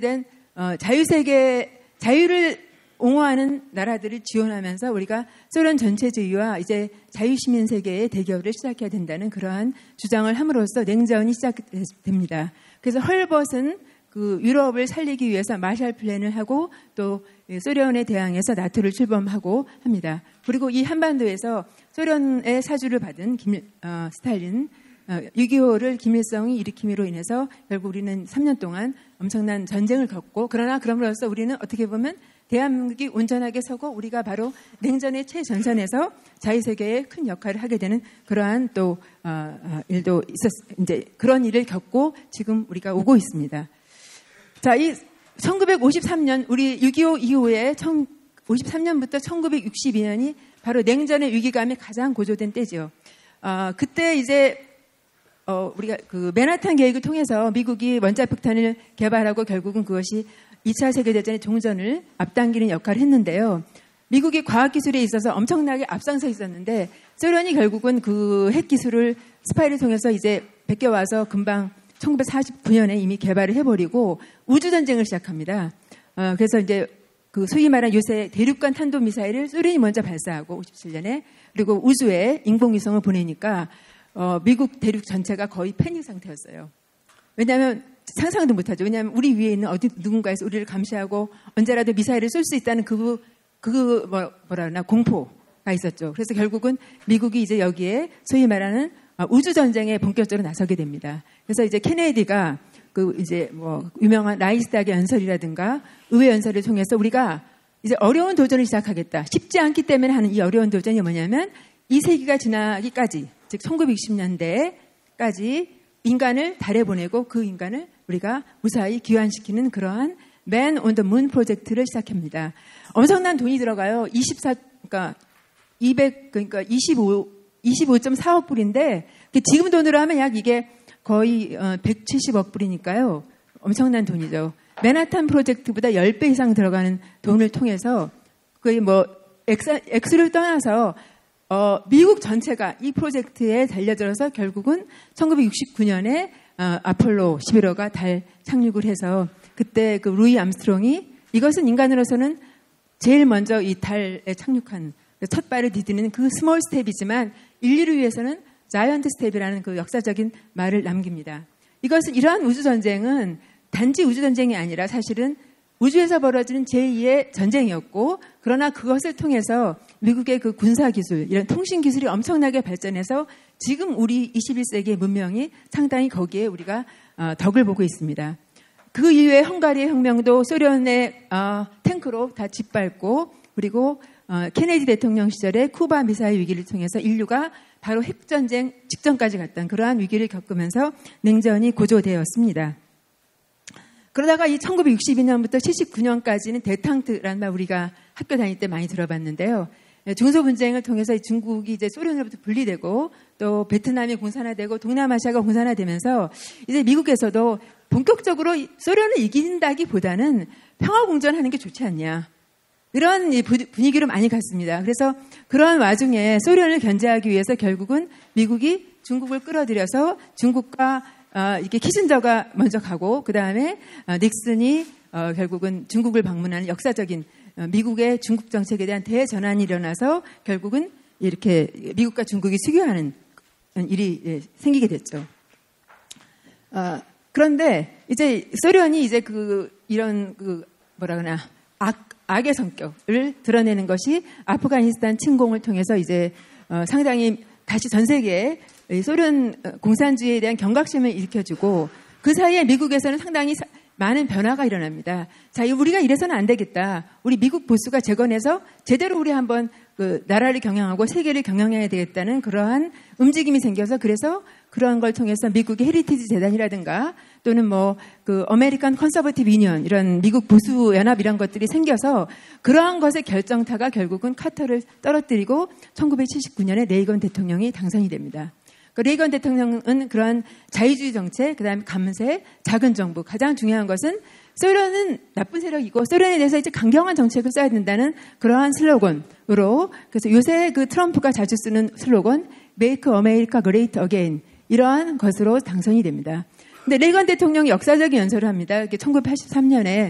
어, 자유세계, 자유를 옹호하는 나라들을 지원하면서 우리가 소련 전체주의와 이제 자유시민 세계의 대결을 시작해야 된다는 그러한 주장을 함으로써 냉전이 시작됩니다. 그래서 헐벗은 그 유럽을 살리기 위해서 마샬 플랜을 하고 또 소련에 대항해서 나토를 출범하고 합니다. 그리고 이 한반도에서 소련의 사주를 받은 김, 어, 스탈린 어, 육이오를 김일성이 일으킴으로 인해서 결국 우리는 삼 년 동안 엄청난 전쟁을 겪고 그러나 그럼으로써 우리는 어떻게 보면 대한민국이 온전하게 서고 우리가 바로 냉전의 최전선에서 자유세계에 큰 역할을 하게 되는 그러한 또 어, 어, 일도 있었, 이제 그런 일을 겪고 지금 우리가 오고 있습니다. 자, 이 천구백오십삼 년 우리 육이오 이후에 오십삼 년부터 천구백육십이 년이 바로 냉전의 위기감이 가장 고조된 때죠. 어, 그때 이제 어, 우리가 그 맨하탄 계획을 통해서 미국이 원자폭탄을 개발하고 결국은 그것이 이 차 세계대전의 종전을 앞당기는 역할을 했는데요. 미국이 과학기술에 있어서 엄청나게 앞장서 있었는데 소련이 결국은 그 핵기술을 스파이를 통해서 이제 베껴와서 금방 천구백사십구 년에 이미 개발을 해버리고 우주전쟁을 시작합니다. 어, 그래서 이제 그 소위 말하는 요새 대륙간 탄도미사일을 소련이 먼저 발사하고 오십칠 년에 그리고 우주에 인공위성을 보내니까 어, 미국 대륙 전체가 거의 패닉 상태였어요. 왜냐하면 상상도 못하죠. 왜냐하면 우리 위에 있는 어디 누군가에서 우리를 감시하고 언제라도 미사일을 쏠 수 있다는 그, 그 뭐, 뭐라 그러나 공포가 있었죠. 그래서 결국은 미국이 이제 여기에 소위 말하는 우주전쟁에 본격적으로 나서게 됩니다. 그래서 이제 케네디가 그 이제 뭐 유명한 라이스닥의 연설이라든가 의회 연설을 통해서 우리가 이제 어려운 도전을 시작하겠다. 쉽지 않기 때문에 하는 이 어려운 도전이 뭐냐면 이 세기가 지나기까지 즉 천구백육십 년대까지 인간을 달에 보내고 그 인간을 우리가 무사히 귀환시키는 그러한 Man on the Moon 프로젝트를 시작합니다. 엄청난 돈이 들어가요. 이십사 그러니까 이백 그러니까 이십오 이십오 점 사억 불인데 지금 돈으로 하면 약 이게 거의 백칠십억 불이니까요. 엄청난 돈이죠. 맨하탄 프로젝트보다 십 배 이상 들어가는 돈을 통해서 거의 뭐 액사, 액수를 떠나서 어, 미국 전체가 이 프로젝트에 달려들어서 결국은 천구백육십구 년에 어, 아폴로 십일 호가 달 착륙을 해서 그때 그 루이 암스트롱이 이것은 인간으로서는 제일 먼저 이 달에 착륙한 첫 발을 디디는 그 스몰 스텝이지만 인류를 위해서는 자이언트 스텝이라는 그 역사적인 말을 남깁니다. 이것은 이러한 우주전쟁은 단지 우주전쟁이 아니라 사실은 우주에서 벌어지는 제이의 전쟁이었고 그러나 그것을 통해서 미국의 그 군사기술, 이런 통신기술이 엄청나게 발전해서 지금 우리 이십일 세기의 문명이 상당히 거기에 우리가 어, 덕을 보고 있습니다. 그 이후에 헝가리의 혁명도 소련의 어, 탱크로 다 짓밟고 그리고 어, 케네디 대통령 시절에 쿠바 미사일 위기를 통해서 인류가 바로 핵전쟁 직전까지 갔던 그러한 위기를 겪으면서 냉전이 고조되었습니다. 그러다가 이 천구백육십이 년부터 칠십구 년까지는 데탕트라는 말 우리가 학교 다닐 때 많이 들어봤는데요. 중소분쟁을 통해서 중국이 이제 소련으로부터 분리되고 또 베트남이 공산화되고 동남아시아가 공산화되면서 이제 미국에서도 본격적으로 소련을 이긴다기보다는 평화공존하는 게 좋지 않냐. 이런 분위기로 많이 갔습니다. 그래서 그런 와중에 소련을 견제하기 위해서 결국은 미국이 중국을 끌어들여서 중국과 어, 이게 키신저가 먼저 가고 그 다음에 어, 닉슨이 어, 결국은 중국을 방문하는 역사적인 어, 미국의 중국 정책에 대한 대전환이 일어나서 결국은 이렇게 미국과 중국이 수교하는 일이 예, 생기게 됐죠. 어, 그런데 이제 소련이 이제 그 이런 그 뭐라 그러나 악 악의 성격을 드러내는 것이 아프가니스탄 침공을 통해서 이제 어, 상당히 다시 전 세계에 소련 공산주의에 대한 경각심을 일으켜주고 그 사이에 미국에서는 상당히 사, 많은 변화가 일어납니다. 자, 우리가 이래서는 안 되겠다. 우리 미국 보수가 재건해서 제대로 우리 한번 그 나라를 경영하고 세계를 경영해야 되겠다는 그러한 움직임이 생겨서 그래서 그러한 걸 통해서 미국의 헤리티지 재단이라든가 또는 뭐 그 아메리칸 컨서버티브 유니언 이런 미국 보수 연합 이런 것들이 생겨서 그러한 것의 결정타가 결국은 카터를 떨어뜨리고 천구백칠십구 년에 레이건 대통령이 당선이 됩니다. 그 레이건 대통령은 그러한 자유주의 정책, 그다음에 감세, 작은 정부 가장 중요한 것은 소련은 나쁜 세력이고 소련에 대해서 이제 강경한 정책을 써야 된다는 그러한 슬로건으로 그래서 요새 그 트럼프가 자주 쓰는 슬로건 Make America Great Again 이러한 것으로 당선이 됩니다. 근데 레이건 대통령이 역사적인 연설을 합니다. 천구백팔십삼 년에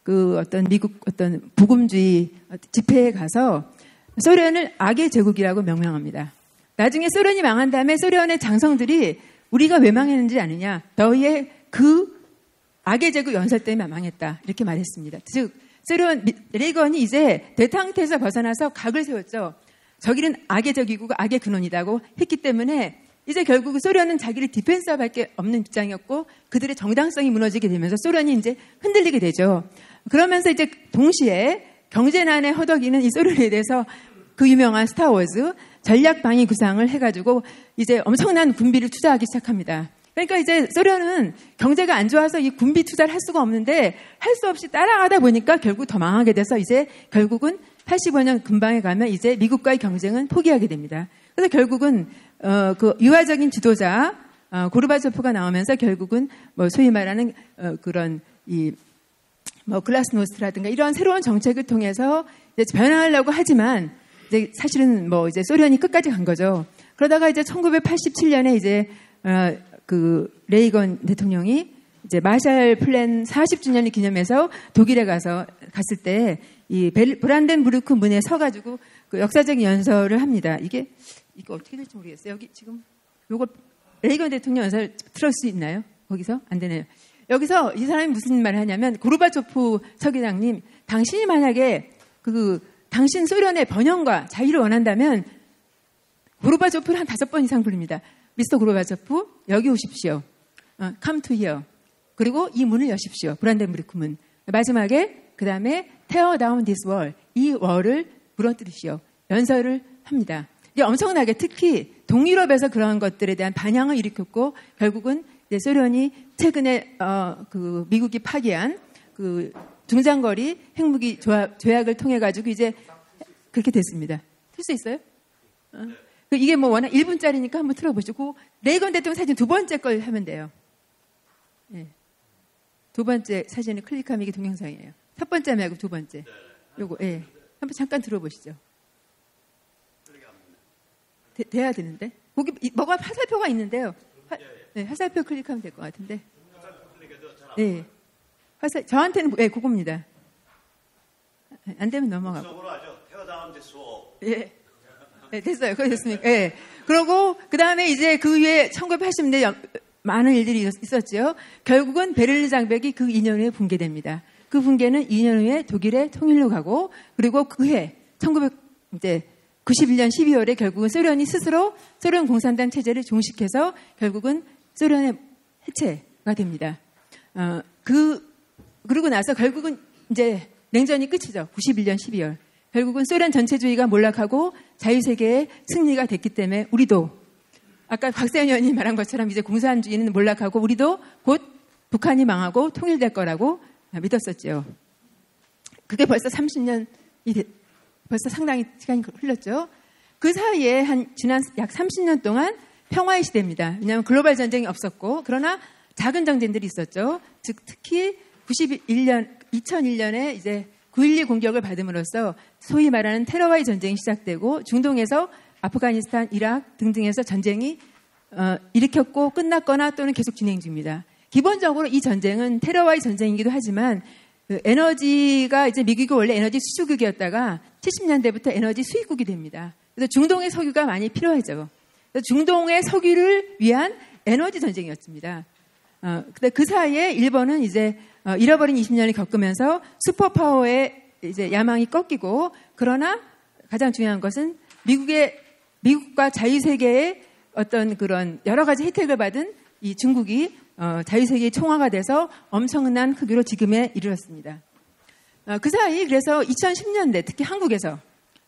그 어떤 미국 어떤 복음주의 집회에 가서 소련을 악의 제국이라고 명명합니다. 나중에 소련이 망한 다음에 소련의 장성들이 우리가 왜 망했는지 아느냐? 너희의 그 악의 제국 연설 때문에 망했다. 이렇게 말했습니다. 즉 소련 레이건이 이제 대탕태에서 벗어나서 각을 세웠죠. 저기는 악의 적이고 악의 근원이라고 했기 때문에 이제 결국 소련은 자기를 디펜스밖에 없는 입장이었고 그들의 정당성이 무너지게 되면서 소련이 이제 흔들리게 되죠. 그러면서 이제 동시에 경제난에 허덕이는 이 소련에 대해서 그 유명한 스타워즈 전략방위 구상을 해가지고 이제 엄청난 군비를 투자하기 시작합니다. 그러니까 이제 소련은 경제가 안 좋아서 이 군비 투자를 할 수가 없는데 할 수 없이 따라가다 보니까 결국 더 망하게 돼서 이제 결국은 팔십오 년 근방에 가면 이제 미국과의 경쟁은 포기하게 됩니다. 그래서 결국은 어, 그 유화적인 지도자 어, 고르바초프가 나오면서 결국은 뭐 소위 말하는 어, 그런 이 뭐 글라스노스트라든가 이런 새로운 정책을 통해서 이제 변화하려고 하지만 이제 사실은 뭐 이제 소련이 끝까지 간 거죠. 그러다가 이제 천구백팔십칠 년에 이제 어, 그 레이건 대통령이 이제 마샬 플랜 사십 주년을 기념해서 독일에 가서 갔을 때 이 브란덴부르크 문에 서가지고 그 역사적인 연설을 합니다. 이게 이거 어떻게 될지 모르겠어요. 여기 지금 요거 레이건 대통령 연설 들을 수 있나요? 거기서 안 되네요. 여기서 이 사람이 무슨 말을 하냐면 고르바초프 서기장님, 당신이 만약에 그 당신 소련의 번영과 자유를 원한다면 고르바초프를 한 다섯 번 이상 부릅니다. 미스터 고르바초프 여기 오십시오. 어, come to here. 그리고 이 문을 여십시오. 브란덴부르크 문. 마지막에 그 다음에 tear down this wall. 이 월을 무너뜨리시오. 연설을 합니다. 이게 엄청나게 특히 동유럽에서 그런 것들에 대한 반향을 일으켰고 결국은 이제 소련이 최근에 어, 그 미국이 파기한 그 중장거리 핵무기 조합, 조약을 통해 가지고 이제 그렇게 됐습니다. 틀 수 있어요? 어. 이게 뭐 워낙 일 분짜리니까 한번 틀어보시고 레이건 대통령 사진 두 번째 걸 하면 돼요. 네. 두 번째 사진을 클릭하면 이게 동영상이에요. 첫 번째 말고 두 번째. 요거 예. 네. 한번 잠깐 들어보시죠. 되, 돼야 되는데. 거기 뭐가 화살표가 있는데요. 화, 네, 화살표 클릭하면 될 것 같은데. 네. 화살 저한테는 예, 네, 그겁니다. 안 되면 넘어가고. 예. 네, 됐어요. 그래 됐습니까? 예. 네. 그러고 그다음에 이제 그 위에 천구백팔십 년대 많은 일들이 있었죠. 결국은 베를린 장벽이 그 이 년 후에 붕괴됩니다. 그 붕괴는 이 년 후에 독일의 통일로 가고 그리고 그해 천구백구십일 년 십이월에 결국은 소련이 스스로 소련 공산당 체제를 종식해서 결국은 소련의 해체가 됩니다. 어, 그 그러고 나서 결국은 이제 냉전이 끝이죠. 구십일 년 십이월. 결국은 소련 전체주의가 몰락하고 자유세계의 승리가 됐기 때문에 우리도 아까 박세현 의원이 말한 것처럼 이제 공산주의는 몰락하고 우리도 곧 북한이 망하고 통일될 거라고 믿었었죠. 그게 벌써 삼십 년이 되, 벌써 상당히 시간이 흘렀죠. 그 사이에 한 지난 약 삼십 년 동안 평화의 시대입니다. 왜냐하면 글로벌 전쟁이 없었고 그러나 작은 전쟁들이 있었죠. 즉 특히 구십일 년, 이천일 년에 이제 구일일 공격을 받음으로써 소위 말하는 테러와의 전쟁이 시작되고 중동에서 아프가니스탄, 이라크 등등에서 전쟁이 어, 일으켰고 끝났거나 또는 계속 진행 중입니다. 기본적으로 이 전쟁은 테러와의 전쟁이기도 하지만 그 에너지가 이제 미국이 원래 에너지 수출국이었다가 칠십 년대부터 에너지 수입국이 됩니다. 그래서 중동의 석유가 많이 필요하죠. 그래서 중동의 석유를 위한 에너지 전쟁이었습니다. 어, 근데 그 사이에 일본은 이제 어, 잃어버린 이십 년을 겪으면서 슈퍼파워의 이제 야망이 꺾이고 그러나 가장 중요한 것은 미국의 미국과 자유세계의 어떤 그런 여러 가지 혜택을 받은 이 중국이 어, 자유세계의 총화가 돼서 엄청난 크기로 지금에 이르렀습니다. 어, 그 사이 그래서 이천십 년대 특히 한국에서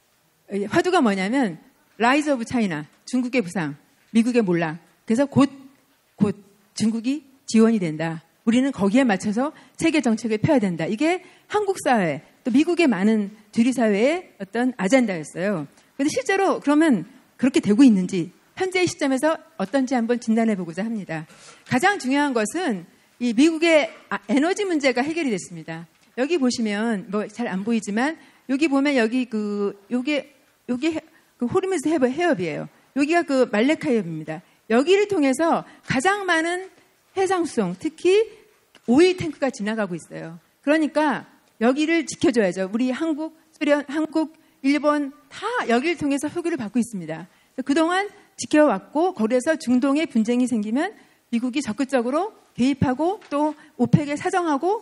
화두가 뭐냐면 라이즈 오브 차이나 중국의 부상, 미국의 몰락. 그래서 곧, 곧 중국이 지원이 된다. 우리는 거기에 맞춰서 세계 정책을 펴야 된다. 이게 한국 사회, 또 미국의 많은 주류 사회의 어떤 아젠다였어요. 그런데 실제로 그러면 그렇게 되고 있는지 현재의 시점에서 어떤지 한번 진단해 보고자 합니다. 가장 중요한 것은 이 미국의 에너지 문제가 해결이 됐습니다. 여기 보시면 뭐 잘 안 보이지만 여기 보면 여기 그 요게 요게 그 호르무즈 해협이에요. 여기가 그 말레카 해협입니다. 여기를 통해서 가장 많은 해상 수송, 특히 오일 탱크가 지나가고 있어요. 그러니까 여기를 지켜줘야죠. 우리 한국, 소련, 한국, 일본 다 여기를 통해서 소개를 받고 있습니다. 그동안 지켜왔고 거기에서 중동에 분쟁이 생기면 미국이 적극적으로 개입하고 또 오펙에 사정하고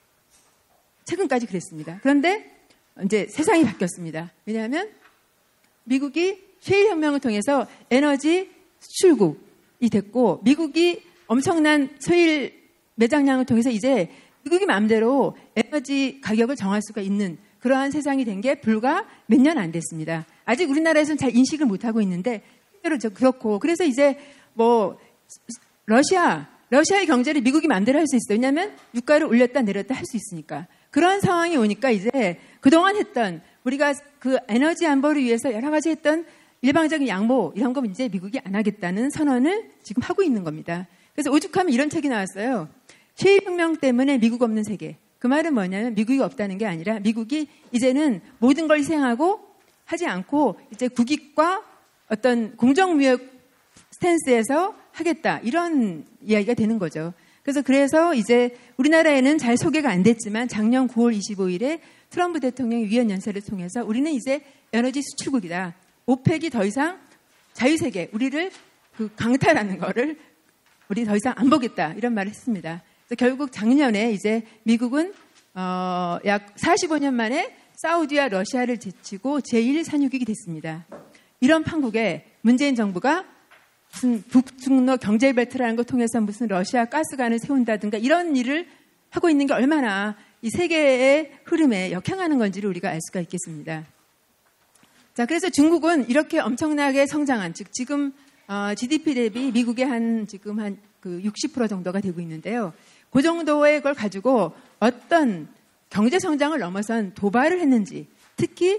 최근까지 그랬습니다. 그런데 이제 세상이 바뀌었습니다. 왜냐하면 미국이 셰일 혁명을 통해서 에너지 수출국이 됐고 미국이 엄청난 셰일 매장량을 통해서 이제 미국이 마음대로 에너지 가격을 정할 수가 있는 그러한 세상이 된 게 불과 몇 년 안 됐습니다. 아직 우리나라에서는 잘 인식을 못하고 있는데 실제로 그렇고 그래서 이제 뭐 러시아, 러시아의 경제를 미국이 마음대로 할 수 있어요. 왜냐하면 유가를 올렸다 내렸다 할 수 있으니까. 그런 상황이 오니까 이제 그동안 했던 우리가 그 에너지 안보를 위해서 여러 가지 했던 일방적인 양보 이런 거 이제 미국이 안 하겠다는 선언을 지금 하고 있는 겁니다. 그래서 오죽하면 이런 책이 나왔어요. 셰일 혁명 때문에 미국 없는 세계. 그 말은 뭐냐면 미국이 없다는 게 아니라 미국이 이제는 모든 걸 희생하고 하지 않고 이제 국익과 어떤 공정무역 스탠스에서 하겠다. 이런 이야기가 되는 거죠. 그래서 그래서 이제 우리나라에는 잘 소개가 안 됐지만 작년 구월 이십오일에 트럼프 대통령이 위헌 연설을 통해서 우리는 이제 에너지 수출국이다. 오펙이 더 이상 자유세계, 우리를 그 강탈하는 거를 우리 더 이상 안 보겠다. 이런 말을 했습니다. 그래서 결국 작년에 이제 미국은 어, 약 사십오 년 만에 사우디와 러시아를 제치고 제일 산유국이 됐습니다. 이런 판국에 문재인 정부가 무슨 북중로 경제벨트라는 걸 통해서 무슨 러시아 가스관을 세운다든가 이런 일을 하고 있는 게 얼마나 이 세계의 흐름에 역행하는 건지를 우리가 알 수가 있겠습니다. 자, 그래서 중국은 이렇게 엄청나게 성장한, 즉 지금 어, 지디피 대비 미국의 한 지금 한 그 육십 퍼센트 정도가 되고 있는데요. 그 정도의 걸 가지고 어떤 경제 성장을 넘어선 도발을 했는지, 특히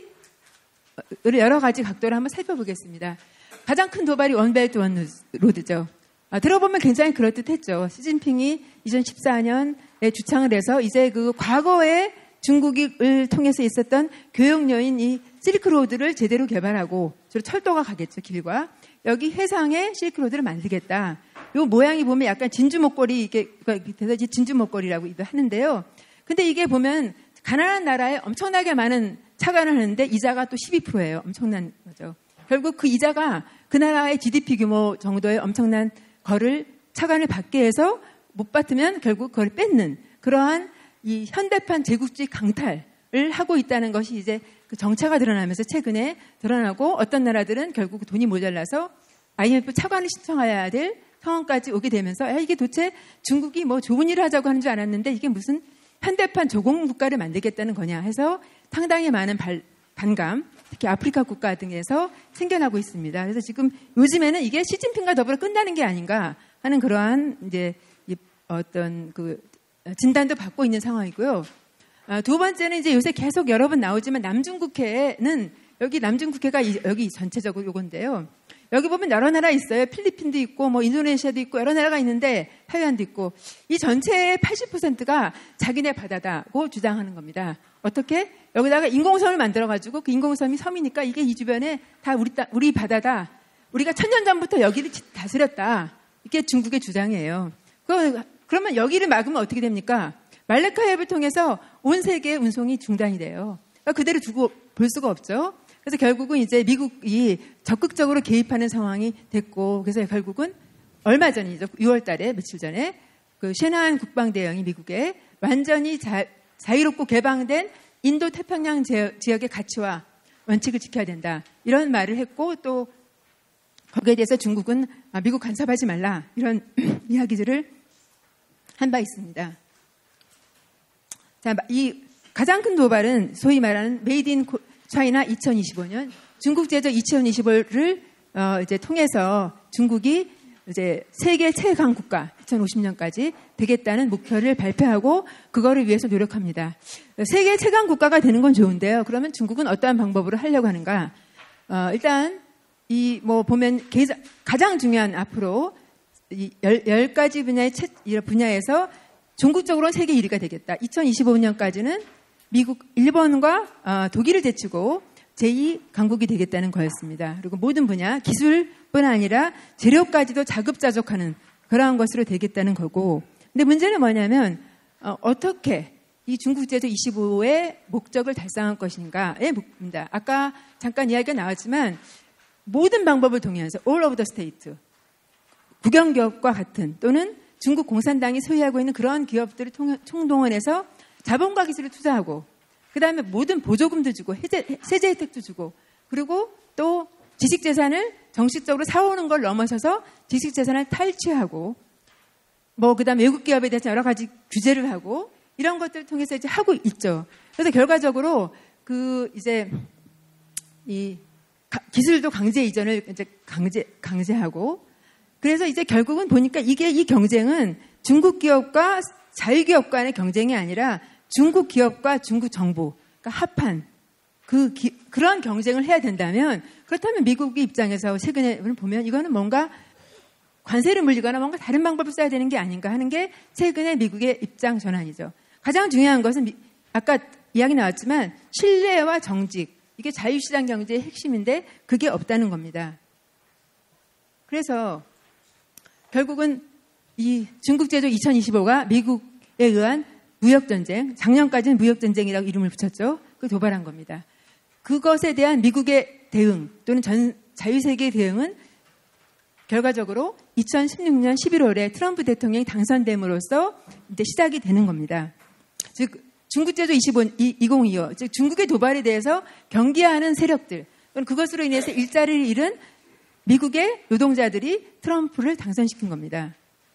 여러 가지 각도를 한번 살펴보겠습니다. 가장 큰 도발이 원벨트 원로드죠. 아, 들어보면 굉장히 그럴듯했죠. 시진핑이 이천십사 년에 주창을 해서 이제 그 과거에 중국을 통해서 있었던 교역로인 이 실크로드를 제대로 개발하고, 주로 철도가 가겠죠, 길과. 여기 해상에 실크로드를 만들겠다. 요 모양이 보면 약간 진주 목걸이, 이게, 대단히 진주 목걸이라고 하는데요. 근데 이게 보면 가난한 나라에 엄청나게 많은 차관을 하는데 이자가 또 십이 퍼센트예요. 엄청난 거죠. 결국 그 이자가 그 나라의 지디피 규모 정도의 엄청난 거를 차관을 받게 해서 못 받으면 결국 그걸 뺏는 그러한 이 현대판 제국주의 강탈을 하고 있다는 것이 이제 그 정체가 드러나면서 최근에 드러나고 어떤 나라들은 결국 돈이 모자라서 아이엠에프 차관을 신청해야 될 상황까지 오게 되면서 야, 이게 도대체 중국이 뭐 좋은 일을 하자고 하는 줄 알았는데 이게 무슨 현대판 조공 국가를 만들겠다는 거냐 해서 상당히 많은 발, 반감, 특히 아프리카 국가 등에서 생겨나고 있습니다. 그래서 지금 요즘에는 이게 시진핑과 더불어 끝나는 게 아닌가 하는 그러한 이제 어떤 그 진단도 받고 있는 상황이고요. 아, 두 번째는 이제 요새 계속 여러 번 나오지만 남중국해는 여기 남중국해가 이, 여기 전체적으로 요건데요. 여기 보면 여러 나라 있어요. 필리핀도 있고 뭐 인도네시아도 있고 여러 나라가 있는데 타이완도 있고 이 전체의 팔십 퍼센트가 자기네 바다다고 주장하는 겁니다. 어떻게? 여기다가 인공섬을 만들어가지고 그 인공섬이 섬이니까 이게 이 주변에 다 우리, 따, 우리 바다다. 우리가 천년 전부터 여기를 다스렸다. 이게 중국의 주장이에요. 그, 그러면 여기를 막으면 어떻게 됩니까? 말레카 해협을 통해서 온 세계의 운송이 중단이 돼요. 그러니까 그대로 두고 볼 수가 없죠. 그래서 결국은 이제 미국이 적극적으로 개입하는 상황이 됐고, 그래서 결국은 얼마 전이죠. 유월 달에, 며칠 전에, 그 셰나한 국방대령이 미국에 완전히 자, 자유롭고 개방된 인도 태평양 지역의 가치와 원칙을 지켜야 된다. 이런 말을 했고, 또 거기에 대해서 중국은 아, 미국 간섭하지 말라. 이런 이야기들을 한 바 있습니다. 자, 이 가장 큰 도발은 소위 말하는 메이드 인 차이나 이천이십오 년 중국 제조 이천이십오를 어, 이제 통해서 중국이 이제 세계 최강 국가 이천오십 년까지 되겠다는 목표를 발표하고 그거를 위해서 노력합니다. 세계 최강 국가가 되는 건 좋은데요. 그러면 중국은 어떠한 방법으로 하려고 하는가? 어, 일단 이 뭐 보면 계좌, 가장 중요한 앞으로 이 열, 열 가지 분야의 채, 분야에서 전국적으로 세계 일 위가 되겠다. 이천이십오 년까지는 미국, 일본과 어, 독일을 제치고 제이 강국이 되겠다는 거였습니다. 그리고 모든 분야, 기술뿐 아니라 재료까지도 자급자족하는 그러한 것으로 되겠다는 거고. 근데 문제는 뭐냐면 어, 어떻게 이 중국 제조 이십오의 목적을 달성할 것인가의 묻습니다. 아까 잠깐 이야기가 나왔지만 모든 방법을 동의해서 all over the state, 국영기업과 같은 또는 중국 공산당이 소유하고 있는 그런 기업들을 통, 총동원해서 자본과 기술을 투자하고 그 다음에 모든 보조금도 주고 해제, 세제 혜택도 주고 그리고 또 지식재산을 정식적으로 사오는 걸 넘어서서 지식재산을 탈취하고 뭐 그다음에 외국 기업에 대해서 여러 가지 규제를 하고 이런 것들을 통해서 이제 하고 있죠. 그래서 결과적으로 그 이제 이 기술도 강제 이전을 이제 강제 강제하고 그래서 이제 결국은 보니까 이게 이 경쟁은 중국 기업과 자유기업 간의 경쟁이 아니라 중국 기업과 중국 정부 그러니까 합한 그 기, 그런 경쟁을 해야 된다면 그렇다면 미국의 입장에서 최근에 보면 이거는 뭔가 관세를 물리거나 뭔가 다른 방법을 써야 되는 게 아닌가 하는 게 최근의 미국의 입장 전환이죠. 가장 중요한 것은 미, 아까 이야기 나왔지만 신뢰와 정직 이게 자유시장 경제의 핵심인데 그게 없다는 겁니다. 그래서 결국은 이 중국 제조 이천이십오가 미국에 의한 무역전쟁, 작년까지는 무역전쟁이라고 이름을 붙였죠. 그 도발한 겁니다. 그것에 대한 미국의 대응 또는 전 자유세계의 대응은 결과적으로 이천십육 년 십일월에 트럼프 대통령이 당선됨으로써 이제 시작이 되는 겁니다. 즉 중국 제조 이천이십오, 즉 중국의 도발에 대해서 경계하는 세력들 또는 그것으로 인해서 일자리를 잃은 미국의 노동자들이 트럼프를 당선시킨 겁니다.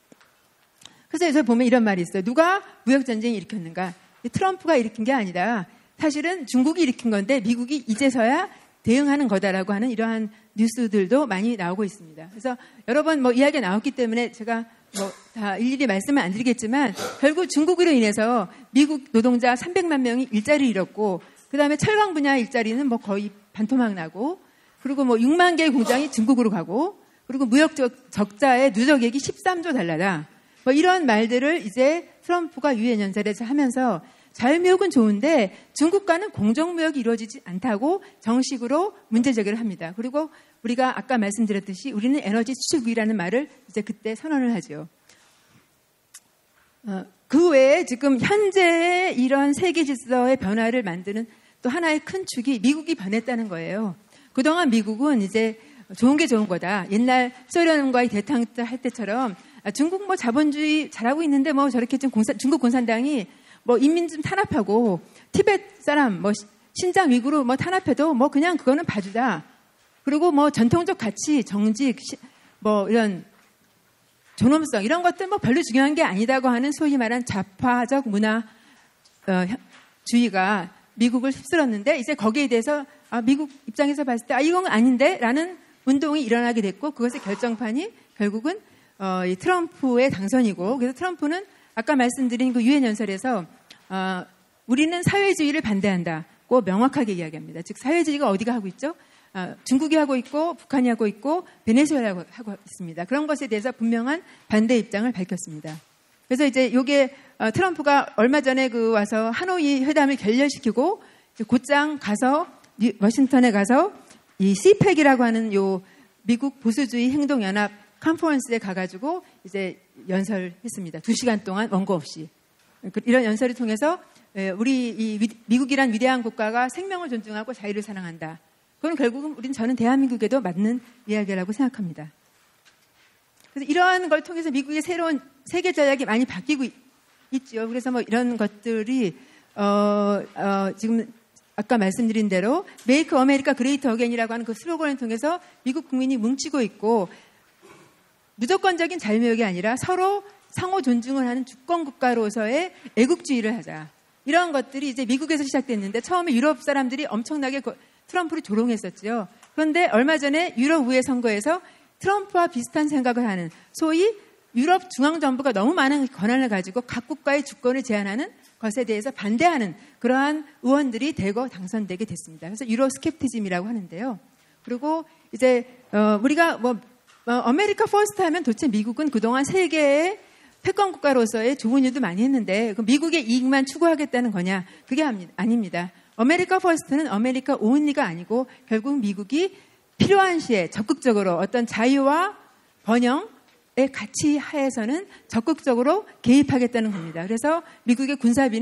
그래서 여기서 보면 이런 말이 있어요. 누가 무역전쟁을 일으켰는가? 트럼프가 일으킨 게 아니다. 사실은 중국이 일으킨 건데 미국이 이제서야 대응하는 거다라고 하는 이러한 뉴스들도 많이 나오고 있습니다. 그래서 여러 번 뭐 이야기가 나왔기 때문에 제가 뭐 다 일일이 말씀을 안 드리겠지만 결국 중국으로 인해서 미국 노동자 삼백만 명이 일자리를 잃었고 그 다음에 철강 분야 일자리는 뭐 거의 반토막 나고 그리고 뭐 육만 개의 공장이 중국으로 가고 그리고 무역 적자의 누적액이 십삼조 달러다. 뭐 이런 말들을 이제 트럼프가 유엔 연설에서 하면서 자유무역은 좋은데 중국과는 공정무역이 이루어지지 않다고 정식으로 문제제기를 합니다. 그리고 우리가 아까 말씀드렸듯이 우리는 에너지 수출국이라는 말을 이제 그때 선언을 하죠. 어, 그 외에 지금 현재의 이런 세계 질서의 변화를 만드는 또 하나의 큰 축이 미국이 변했다는 거예요. 그동안 미국은 이제 좋은 게 좋은 거다. 옛날 소련과의 대탕 할 때처럼 아, 중국 뭐 자본주의 잘하고 있는데 뭐 저렇게 좀 공산, 중국 공산당이 뭐 인민 좀 탄압하고 티베트 사람 뭐 신장 위구르 뭐 탄압해도 뭐 그냥 그거는 봐주자. 그리고 뭐 전통적 가치, 정직, 시, 뭐 이런 존엄성 이런 것들 뭐 별로 중요한 게 아니다고 하는 소위 말한 좌파적 문화 어, 주의가 미국을 휩쓸었는데 이제 거기에 대해서 아, 미국 입장에서 봤을 때 아, 이건 아닌데라는 운동이 일어나게 됐고 그것의 결정판이 결국은 어, 이 트럼프의 당선이고 그래서 트럼프는 아까 말씀드린 그 유엔 연설에서 어, 우리는 사회주의를 반대한다고 명확하게 이야기합니다. 즉 사회주의가 어디가 하고 있죠? 어, 중국이 하고 있고 북한이 하고 있고 베네수엘라가 하고 있습니다. 그런 것에 대해서 분명한 반대 입장을 밝혔습니다. 그래서 이제 이게 어, 트럼프가 얼마 전에 그 와서 하노이 회담을 결렬시키고 이제 곧장 가서 뉴, 워싱턴에 가서 이 씨팩이라고 하는 요 미국 보수주의 행동연합 컨퍼런스에 가가지고 이제 연설했습니다. 두 시간 동안 원고 없이. 이런 연설을 통해서 우리 이 미국이란 위대한 국가가 생명을 존중하고 자유를 사랑한다. 그건 결국은 우린 저는 대한민국에도 맞는 이야기라고 생각합니다. 그래서 이러한 걸 통해서 미국의 새로운 세계 전략이 많이 바뀌고 있, 있죠. 그래서 뭐 이런 것들이 어, 어, 지금 아까 말씀드린 대로 Make America Great Again이라고 하는 그 슬로건을 통해서 미국 국민이 뭉치고 있고 무조건적인 자유무역이 아니라 서로 상호 존중을 하는 주권 국가로서의 애국주의를 하자. 이런 것들이 이제 미국에서 시작됐는데 처음에 유럽 사람들이 엄청나게 트럼프를 조롱했었죠. 그런데 얼마 전에 유럽 의회 선거에서 트럼프와 비슷한 생각을 하는 소위 유럽 중앙정부가 너무 많은 권한을 가지고 각 국가의 주권을 제한하는 것에 대해서 반대하는 그러한 의원들이 대거 당선되게 됐습니다. 그래서 유로 스캡티즘이라고 하는데요. 그리고 이제 어, 우리가 뭐 어, 아메리카 퍼스트 하면 도대체 미국은 그동안 세계의 패권 국가로서의 좋은 일도 많이 했는데 그 미국의 이익만 추구하겠다는 거냐? 그게 아닙니다. 아메리카 퍼스트는 아메리카 온리가 아니고 결국 미국이 필요한 시에 적극적으로 어떤 자유와 번영의 가치 하에서는 적극적으로 개입하겠다는 겁니다. 그래서 미국의 군사비는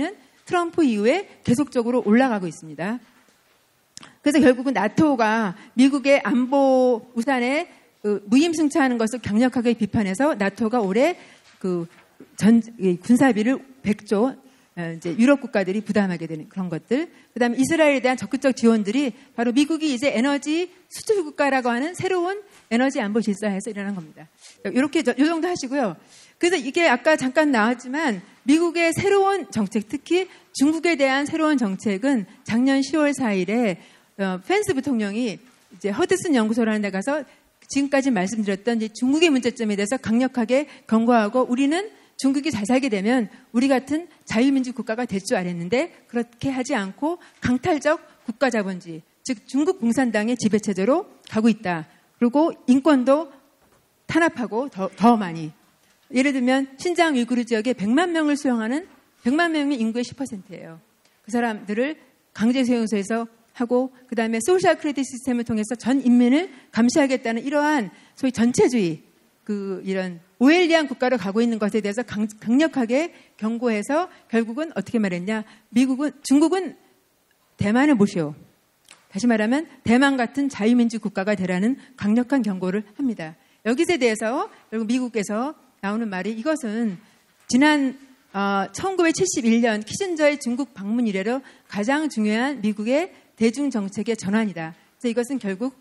트럼프 이후에 계속적으로 올라가고 있습니다. 그래서 결국은 나토가 미국의 안보 우산에 그 무임승차하는 것을 강력하게 비판해서 나토가 올해 그 전 군사비를 백조 이제 유럽 국가들이 부담하게 되는 그런 것들. 그다음에 이스라엘에 대한 적극적 지원들이 바로 미국이 이제 에너지 수출 국가라고 하는 새로운 에너지 안보 질서에서 일어난 겁니다. 이렇게 이 정도 하시고요. 그래서 이게 아까 잠깐 나왔지만 미국의 새로운 정책, 특히 중국에 대한 새로운 정책은 작년 시월 사일에 어, 펜스 부통령이 이제 허드슨 연구소라는 데 가서 지금까지 말씀드렸던 이제 중국의 문제점에 대해서 강력하게 경고하고 우리는 중국이 잘 살게 되면 우리 같은 자유민주 국가가 될 줄 알았는데 그렇게 하지 않고 강탈적 국가자본주의, 즉 중국 공산당의 지배체제로 가고 있다. 그리고 인권도 탄압하고 더, 더 많이. 예를 들면 신장 위구르 지역에 백만 명을 수용하는 백만 명이 인구의 십 퍼센트예요. 그 사람들을 강제 수용소에서 하고 그다음에 소셜 크레딧 시스템을 통해서 전 인민을 감시하겠다는 이러한 소위 전체주의 그 이런 오엘리안 국가로 가고 있는 것에 대해서 강, 강력하게 경고해서 결국은 어떻게 말했냐? 미국은 중국은 대만을 모시오. 다시 말하면 대만 같은 자유민주 국가가 되라는 강력한 경고를 합니다. 여기에 대해서 결국 미국에서 나오는 말이 이것은 지난 어, 천구백칠십일 년 키신저의 중국 방문 이래로 가장 중요한 미국의 대중 정책의 전환이다. 그래서 이것은 결국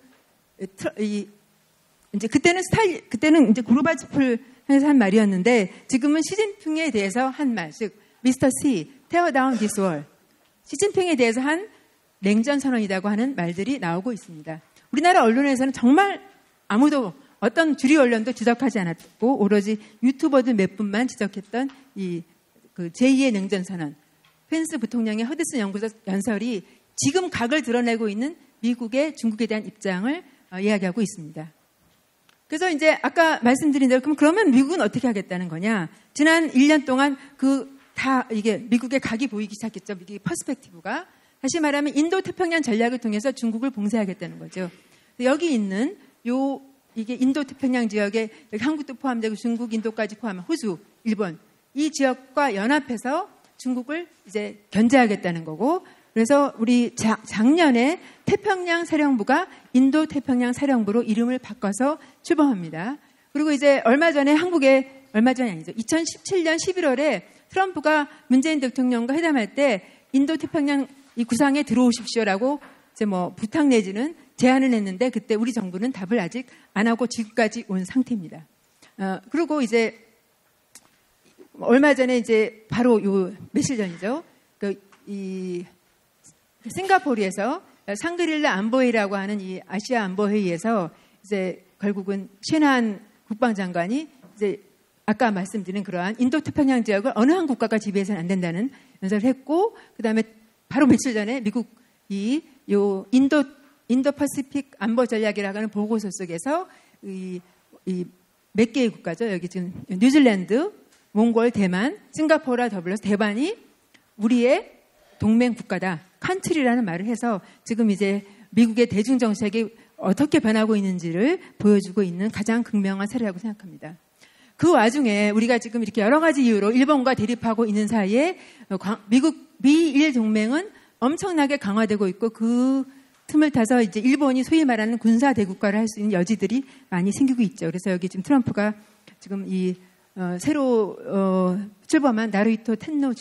이 이제 그때는 스타일 그때는 이제 고르바초프를 해서 한 말이었는데 지금은 시진핑에 대해서 한 말, 즉 미스터 C, tear down this wall. 시진핑에 대해서 한 냉전 선언이라고 하는 말들이 나오고 있습니다. 우리나라 언론에서는 정말 아무도 어떤 주류 언론도 지적하지 않았고 오로지 유튜버들 몇 분만 지적했던 이 그 제이의 냉전 선언, 펜스 부통령의 허드슨 연구소 연설이 지금 각을 드러내고 있는 미국의 중국에 대한 입장을 어, 이야기하고 있습니다. 그래서 이제 아까 말씀드린 대로 그럼 그러면 미국은 어떻게 하겠다는 거냐? 지난 일 년 동안 그 다 이게 미국의 각이 보이기 시작했죠. 미국의 퍼스펙티브가. 다시 말하면 인도 태평양 전략을 통해서 중국을 봉쇄하겠다는 거죠. 여기 있는 요 이게 인도 태평양 지역에 여기 한국도 포함되고 중국, 인도까지 포함한 호주, 일본 이 지역과 연합해서 중국을 이제 견제하겠다는 거고. 그래서 우리 자, 작년에 태평양 사령부가 인도 태평양 사령부로 이름을 바꿔서 출범합니다. 그리고 이제 얼마 전에 한국에 얼마 전이 아니죠. 이천십칠 년 십일월에 트럼프가 문재인 대통령과 회담할 때 인도 태평양 이 구상에 들어오십시오라고 이제 뭐 부탁 내지는 제안을 했는데 그때 우리 정부는 답을 아직 안 하고 지금까지 온 상태입니다. 어, 그리고 이제 얼마 전에 이제 바로 요 며칠 전이죠. 그 이 싱가포르에서 상그릴라 안보회의라고 하는 이 아시아 안보회의에서 이제 결국은 셰난 국방장관이 이제 아까 말씀드린 그러한 인도 태평양 지역을 어느 한 국가가 지배해서는 안 된다는 연설을 했고, 그 다음에 바로 며칠 전에 미국이 요 인도 인도 퍼시픽 안보 전략이라고 하는 보고서 속에서 이, 이 몇 개의 국가죠. 여기 지금 뉴질랜드, 몽골, 대만, 싱가포르와 더불어서 대만이 우리의 동맹 국가다. 컨트리라는 말을 해서 지금 이제 미국의 대중 정책이 어떻게 변하고 있는지를 보여주고 있는 가장 극명한 사례라고 생각합니다. 그 와중에 우리가 지금 이렇게 여러 가지 이유로 일본과 대립하고 있는 사이에 미국 미일 동맹은 엄청나게 강화되고 있고 그 틈을 타서 이제 일본이 소위 말하는 군사 대국가를 할 수 있는 여지들이 많이 생기고 있죠. 그래서 여기 지금 트럼프가 지금 이 어, 새로 어, 출범한 나루히토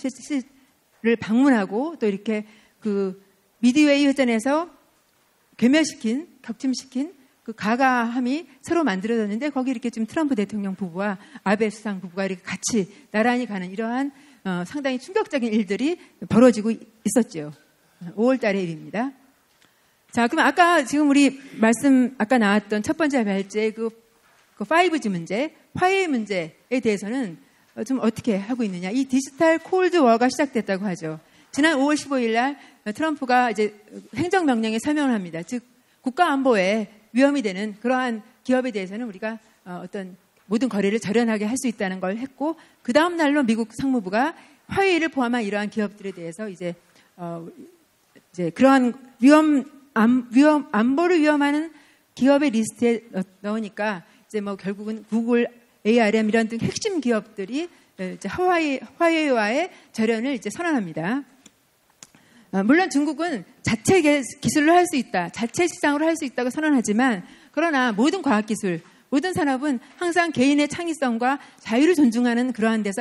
텐노를 방문하고 또 이렇게 그 미드웨이 회전에서 괴멸시킨, 격침시킨 그 가가함이 새로 만들어졌는데 거기 이렇게 지금 트럼프 대통령 부부와 아베 수상 부부가 이렇게 같이 나란히 가는 이러한 어, 상당히 충격적인 일들이 벌어지고 있었죠. 오월 달의 일입니다. 자, 그럼 아까 지금 우리 말씀 아까 나왔던 첫 번째 발제 그, 그 파이브지 문제, 화해의 문제에 대해서는 좀 어떻게 하고 있느냐. 이 디지털 콜드 워가 시작됐다고 하죠. 지난 오월 십오일 날 트럼프가 이제 행정명령에 서명을 합니다. 즉 국가 안보에 위험이 되는 그러한 기업에 대해서는 우리가 어떤 모든 거래를 절연하게 할 수 있다는 걸 했고, 그 다음 날로 미국 상무부가 화웨이를 포함한 이러한 기업들에 대해서 이제 어 이제 그러한 위험 안, 위험 안보를 위험하는 기업의 리스트에 넣으니까 이제 뭐 결국은 구글, 에이알엠 이런 등 핵심 기업들이 이제 화웨이 화웨이와의 절연을 이제 선언합니다. 어, 물론 중국은 자체 개- 기술로 할 수 있다, 자체 시장으로 할 수 있다고 선언하지만 그러나 모든 과학기술, 모든 산업은 항상 개인의 창의성과 자유를 존중하는 그러한 데서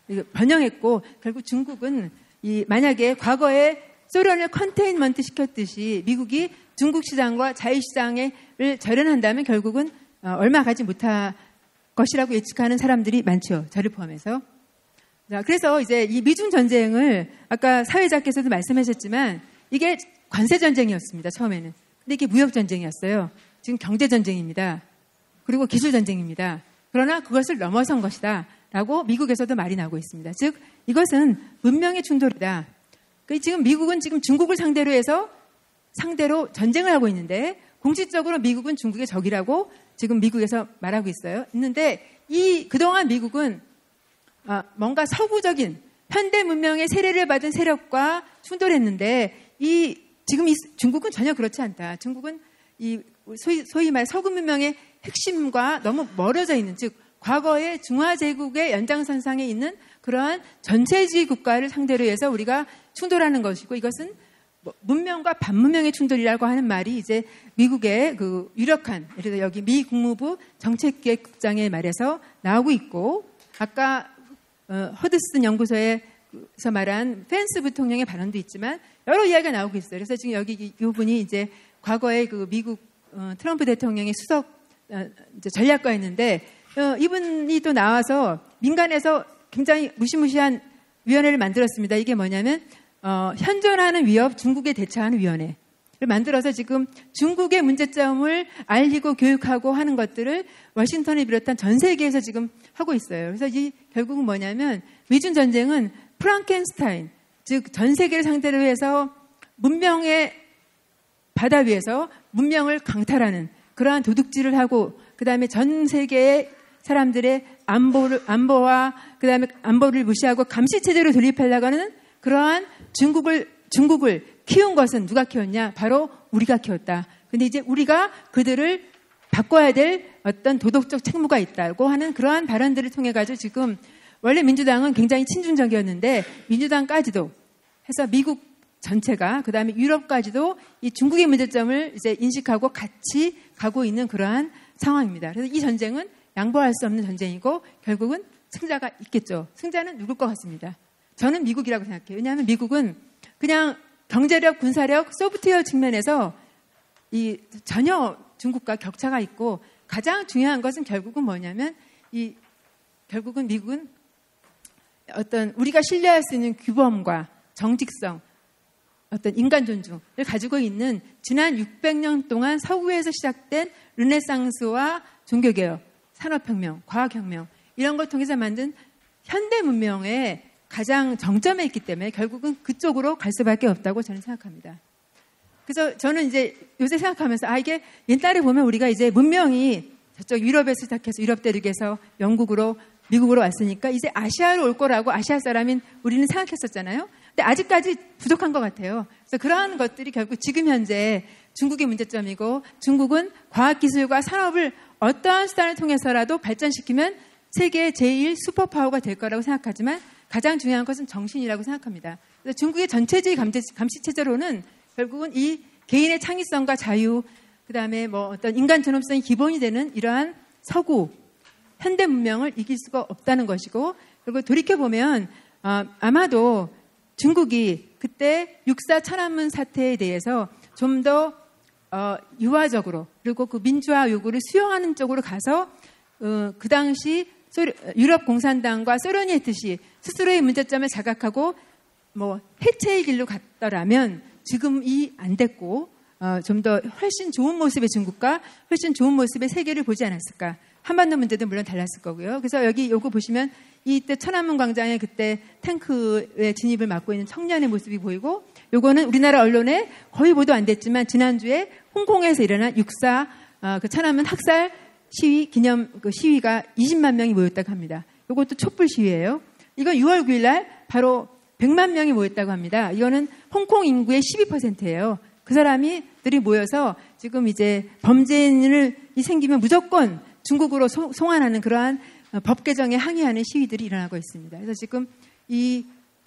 번영했고 결국 중국은 이 만약에 과거에 소련을 컨테인먼트 시켰듯이 미국이 중국 시장과 자유시장을 절연한다면 결국은 어, 얼마 가지 못할 것이라고 예측하는 사람들이 많죠. 저를 포함해서. 자, 그래서 이제 이 미중 전쟁을 아까 사회자께서도 말씀하셨지만 이게 관세 전쟁이었습니다. 처음에는. 근데 이게 무역 전쟁이었어요. 지금 경제 전쟁입니다. 그리고 기술 전쟁입니다. 그러나 그것을 넘어선 것이다. 라고 미국에서도 말이 나오고 있습니다. 즉 이것은 문명의 충돌이다. 지금 미국은 지금 중국을 상대로 해서 상대로 전쟁을 하고 있는데 공식적으로 미국은 중국의 적이라고 지금 미국에서 말하고 있어요. 있는데 이 그동안 미국은 아, 뭔가 서구적인 현대 문명의 세례를 받은 세력과 충돌했는데 이 지금 이 중국은 전혀 그렇지 않다. 중국은 이 소위, 소위 말 서구 문명의 핵심과 너무 멀어져 있는, 즉 과거의 중화제국의 연장선상에 있는 그러한 전체주의 국가를 상대로 해서 우리가 충돌하는 것이고 이것은 뭐 문명과 반문명의 충돌이라고 하는 말이 이제 미국의 그 유력한, 예를 들어 여기 미 국무부 정책기획국장의 말에서 나오고 있고 아까 어, 허드슨 연구소에서 말한 펜스 부통령의 발언도 있지만 여러 이야기가 나오고 있어요. 그래서 지금 여기 이, 이 분이 이제 과거에 그 미국 어, 트럼프 대통령의 수석 어, 이제 전략가였는데 어, 이분이 또 나와서 민간에서 굉장히 무시무시한 위원회를 만들었습니다. 이게 뭐냐면 어, 현존하는 위협 중국에 대처하는 위원회를 만들어서 지금 중국의 문제점을 알리고 교육하고 하는 것들을 워싱턴을 비롯한 전 세계에서 지금 하고 있어요. 그래서 이 결국은 뭐냐면 미중 전쟁은 프랑켄스타인, 즉 전 세계를 상대로 해서 문명의 바다 위에서 문명을 강탈하는 그러한 도둑질을 하고 그다음에 전 세계의 사람들의 안보를, 안보와 그다음에 안보를 무시하고 감시 체제로 돌입하려고 하는 그러한 중국을 중국을 키운 것은 누가 키웠냐? 바로 우리가 키웠다. 근데 이제 우리가 그들을 바꿔야 될 어떤 도덕적 책무가 있다고 하는 그러한 발언들을 통해 가지고 지금 원래 민주당은 굉장히 친중적이었는데 민주당까지도 해서 미국 전체가 그다음에 유럽까지도 이 중국의 문제점을 이제 인식하고 같이 가고 있는 그러한 상황입니다. 그래서 이 전쟁은 양보할 수 없는 전쟁이고 결국은 승자가 있겠죠. 승자는 누굴 것 같습니다. 저는 미국이라고 생각해요. 왜냐하면 미국은 그냥 경제력, 군사력, 소프트웨어 측면에서 이 전혀 중국과 격차가 있고 가장 중요한 것은 결국은 뭐냐면 이 결국은 미국은 어떤 우리가 신뢰할 수 있는 규범과 정직성, 어떤 인간 존중을 가지고 있는 지난 육백 년 동안 서구에서 시작된 르네상스와 종교개혁, 산업혁명, 과학혁명 이런 걸 통해서 만든 현대 문명의 가장 정점에 있기 때문에 결국은 그쪽으로 갈 수밖에 없다고 저는 생각합니다. 그래서 저는 이제 요새 생각하면서 아 이게 옛날에 보면 우리가 이제 문명이 저쪽 유럽에서 시작해서 유럽 대륙에서 영국으로 미국으로 왔으니까 이제 아시아로 올 거라고 아시아 사람인 우리는 생각했었잖아요. 근데 아직까지 부족한 것 같아요. 그래서 그러한 것들이 결국 지금 현재 중국의 문제점이고 중국은 과학기술과 산업을 어떠한 수단을 통해서라도 발전시키면 세계 제일 슈퍼파워가 될 거라고 생각하지만 가장 중요한 것은 정신이라고 생각합니다. 그래서 중국의 전체주의 감시체제로는 결국은 이 개인의 창의성과 자유, 그 다음에 뭐 어떤 인간 존엄성이 기본이 되는 이러한 서구, 현대 문명을 이길 수가 없다는 것이고, 그리고 돌이켜보면, 어, 아마도 중국이 그때 육사 천안문 사태에 대해서 좀 더, 어, 유화적으로, 그리고 그 민주화 요구를 수용하는 쪽으로 가서, 어, 그 당시 소리, 유럽 공산당과 소련이 했듯이 스스로의 문제점을 자각하고 뭐 해체의 길로 갔더라면 지금이 안 됐고 어, 좀 더 훨씬 좋은 모습의 중국과 훨씬 좋은 모습의 세계를 보지 않았을까. 한반도 문제도 물론 달랐을 거고요. 그래서 여기 요거 보시면 이때 천안문 광장에 그때 탱크의 진입을 막고 있는 청년의 모습이 보이고 요거는 우리나라 언론에 거의 보도 안 됐지만 지난주에 홍콩에서 일어난 육사 어, 그 천안문 학살 시위, 기념 그 시위가 이십만 명이 모였다고 합니다. 이것도 촛불 시위예요. 이건 유월 구일 날 바로 백만 명이 모였다고 합니다. 이거는 홍콩 인구의 십이 퍼센트예요. 그 사람이들이 모여서 지금 이제 범죄인을 생기면 무조건 중국으로 소, 송환하는 그러한 법 개정에 항의하는 시위들이 일어나고 있습니다. 그래서 지금 이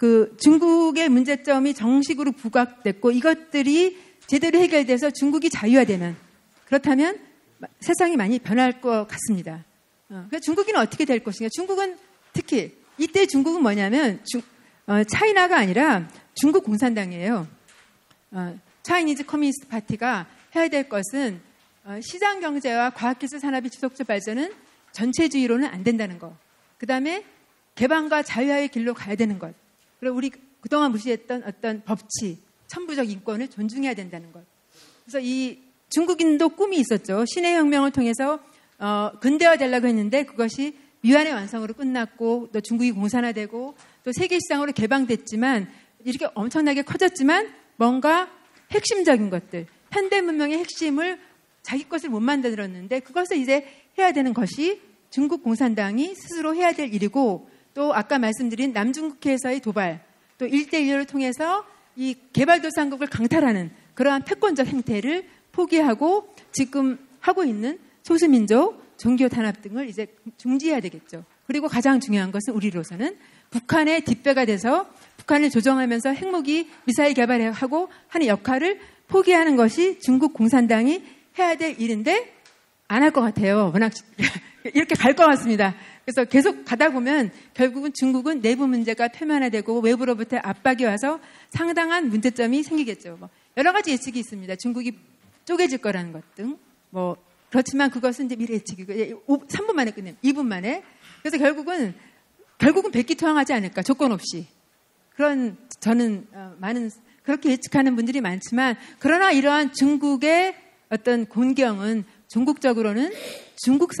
그 중국의 문제점이 정식으로 부각됐고 이것들이 제대로 해결돼서 중국이 자유화되면 그렇다면 세상이 많이 변할 것 같습니다. 어, 중국인은 어떻게 될 것인가? 중국은 특히 이때 중국은 뭐냐면 중, 어, 차이나가 아니라 중국 공산당이에요. 어, 차이니즈 커뮤니스트 파티가 해야 될 것은 어, 시장 경제와 과학기술 산업의 지속적 발전은 전체주의로는 안 된다는 거. 그 다음에 개방과 자유화의 길로 가야 되는 것. 그리고 우리 그동안 무시했던 어떤 법치, 천부적 인권을 존중해야 된다는 것. 그래서 이 중국인도 꿈이 있었죠. 신의 혁명을 통해서 어, 근대화 되려고 했는데 그것이 미완의 완성으로 끝났고 또 중국이 공산화되고 또 세계 시장으로 개방됐지만 이렇게 엄청나게 커졌지만 뭔가 핵심적인 것들, 현대 문명의 핵심을 자기 것을 못 만들었는데 그것을 이제 해야 되는 것이 중국 공산당이 스스로 해야 될 일이고 또 아까 말씀드린 남중국해에서의 도발 또 일대일을 통해서 이 개발도상국을 강탈하는 그러한 패권적 행태를 포기하고 지금 하고 있는 소수민족, 종교 탄압 등을 이제 중지해야 되겠죠. 그리고 가장 중요한 것은 우리로서는 북한의 뒷배가 돼서 북한을 조정하면서 핵무기 미사일 개발하고 하는 역할을 포기하는 것이 중국 공산당이 해야 될 일인데 안 할 것 같아요. 워낙 이렇게 갈 것 같습니다. 그래서 계속 가다 보면 결국은 중국은 내부 문제가 표면화되고 외부로부터 압박이 와서 상당한 문제점이 생기겠죠. 뭐 여러 가지 예측이 있습니다. 중국이 쪼개질 거라는 것 등. 뭐 그렇지만 그것은 이제 미래 예측이고 삼 분 만에 끝내요. 이 분 만에. 그래서 결국은 결국은 백기투항하지 않을까. 조건 없이. 그런 저는 어, 많은 그렇게 예측하는 분들이 많지만 그러나 이러한 중국의 어떤 곤경은 종국적으로는 중국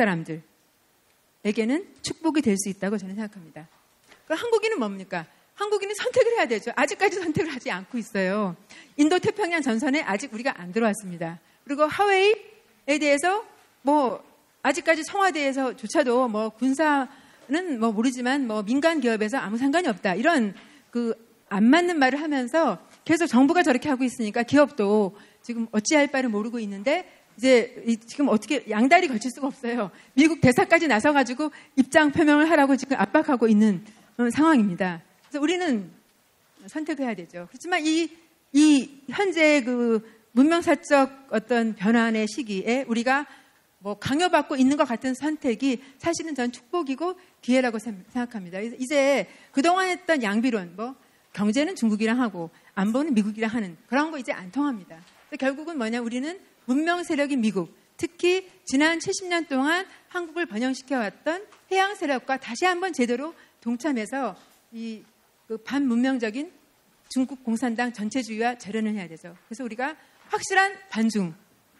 사람들에게는 축복이 될 수 있다고 저는 생각합니다. 그럼 한국인은 뭡니까? 한국인은 선택을 해야 되죠. 아직까지 선택을 하지 않고 있어요. 인도 태평양 전선에 아직 우리가 안 들어왔습니다. 그리고 하웨이에 대해서 뭐 아직까지 청와대에서조차도 뭐 군사는 뭐 모르지만 뭐 민간 기업에서 아무 상관이 없다. 이런 그 안 맞는 말을 하면서 계속 정부가 저렇게 하고 있으니까 기업도 지금 어찌할 바를 모르고 있는데 이제 지금 어떻게 양다리 걸칠 수가 없어요. 미국 대사까지 나서가지고 입장 표명을 하라고 지금 압박하고 있는 상황입니다. 그래서 우리는 선택해야 되죠. 그렇지만 이, 이 현재 그 문명사적 어떤 변환의 시기에 우리가 뭐 강요받고 있는 것 같은 선택이 사실은 전 축복이고 기회라고 생각합니다. 이제 그동안 했던 양비론, 뭐 경제는 중국이랑 하고 안보는 미국이랑 하는 그런 거 이제 안 통합니다. 결국은 뭐냐, 우리는 문명 세력인 미국, 특히 지난 칠십 년 동안 한국을 번영시켜왔던 해양 세력과 다시 한번 제대로 동참해서 이 그 반문명적인 중국 공산당 전체주의와 절연을 해야 되죠. 그래서 우리가 확실한 반중,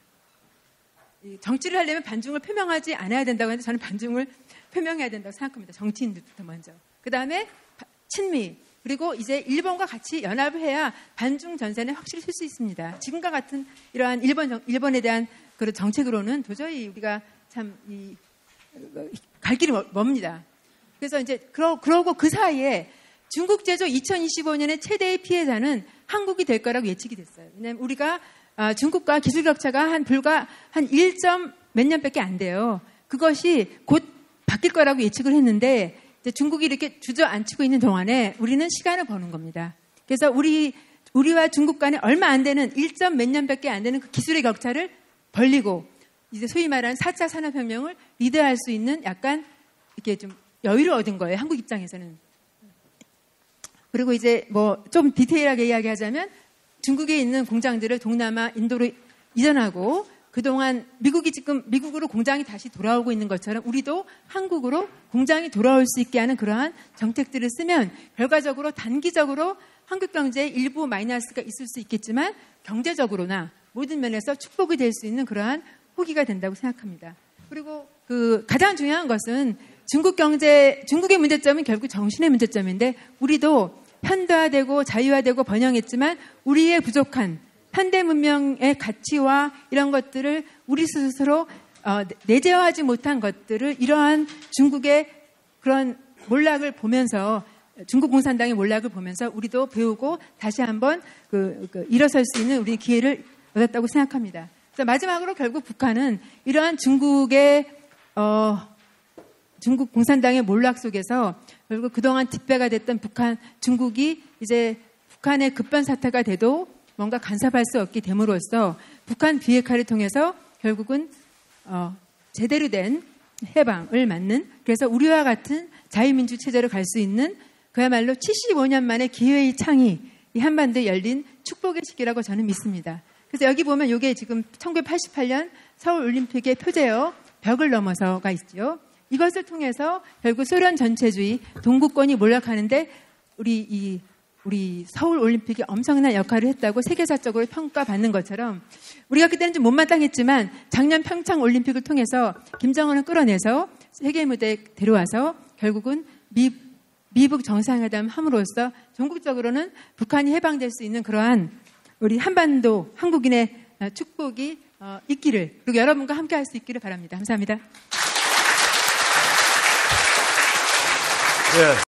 정치를 하려면 반중을 표명하지 않아야 된다고 하는데 저는 반중을 표명해야 된다고 생각합니다. 정치인들부터 먼저. 그 다음에 친미, 그리고 이제 일본과 같이 연합을 해야 반중 전선에 확실히 설 수 있습니다. 지금과 같은 이러한 일본, 일본에 대한 그런 정책으로는 도저히 우리가 참, 이, 갈 길이 멉니다. 그래서 이제, 그러, 그러고 그 사이에 중국 제조 이천이십오 년의 최대의 피해자는 한국이 될 거라고 예측이 됐어요. 왜냐하면 우리가 아, 중국과 기술 격차가 한 불과 한 일 점 몇 년밖에 안 돼요. 그것이 곧 바뀔 거라고 예측을 했는데 이제 중국이 이렇게 주저앉히고 있는 동안에 우리는 시간을 버는 겁니다. 그래서 우리, 우리와 중국 간에 얼마 안 되는 일 점 몇 년밖에 안 되는 그 기술의 격차를 벌리고 이제 소위 말하는 사 차 산업혁명을 리드할 수 있는 약간 이렇게 좀 여유를 얻은 거예요. 한국 입장에서는. 그리고 이제 뭐 좀 디테일하게 이야기하자면 중국에 있는 공장들을 동남아, 인도로 이전하고 그동안 미국이 지금 미국으로 공장이 다시 돌아오고 있는 것처럼 우리도 한국으로 공장이 돌아올 수 있게 하는 그러한 정책들을 쓰면 결과적으로 단기적으로 한국 경제에 일부 마이너스가 있을 수 있겠지만 경제적으로나 모든 면에서 축복이 될 수 있는 그러한 호기가 된다고 생각합니다. 그리고 그 가장 중요한 것은 중국 경제, 중국의 문제점은 결국 정신의 문제점인데 우리도 현대화되고 자유화되고 번영했지만 우리의 부족한 현대 문명의 가치와 이런 것들을 우리 스스로 어, 내재화하지 못한 것들을 이러한 중국의 그런 몰락을 보면서 중국 공산당의 몰락을 보면서 우리도 배우고 다시 한번 그, 그 일어설 수 있는 우리 기회를 얻었다고 생각합니다. 그래서 마지막으로 결국 북한은 이러한 중국의 어, 중국 공산당의 몰락 속에서 그리고 그동안 뒷배가 됐던 북한, 중국이 이제 북한의 급변 사태가 돼도 뭔가 간섭할 수 없게 됨으로써 북한 비핵화를 통해서 결국은 어, 제대로 된 해방을 맞는, 그래서 우리와 같은 자유민주 체제로 갈 수 있는 그야말로 칠십오 년 만에 기회의 창이 이 한반도에 열린 축복의 시기라고 저는 믿습니다. 그래서 여기 보면 이게 지금 천구백팔십팔 년 서울올림픽의 표제요. 벽을 넘어서가 있죠. 이것을 통해서 결국 소련 전체주의, 동구권이 몰락하는데 우리 이 우리 서울올림픽이 엄청난 역할을 했다고 세계사적으로 평가받는 것처럼 우리가 그때는 좀 못마땅했지만 작년 평창올림픽을 통해서 김정은을 끌어내서 세계 무대에 데려와서 결국은 미, 미북 정상회담 함으로써 전국적으로는 북한이 해방될 수 있는 그러한 우리 한반도 한국인의 축복이 있기를, 그리고 여러분과 함께 할 수 있기를 바랍니다. 감사합니다. 예.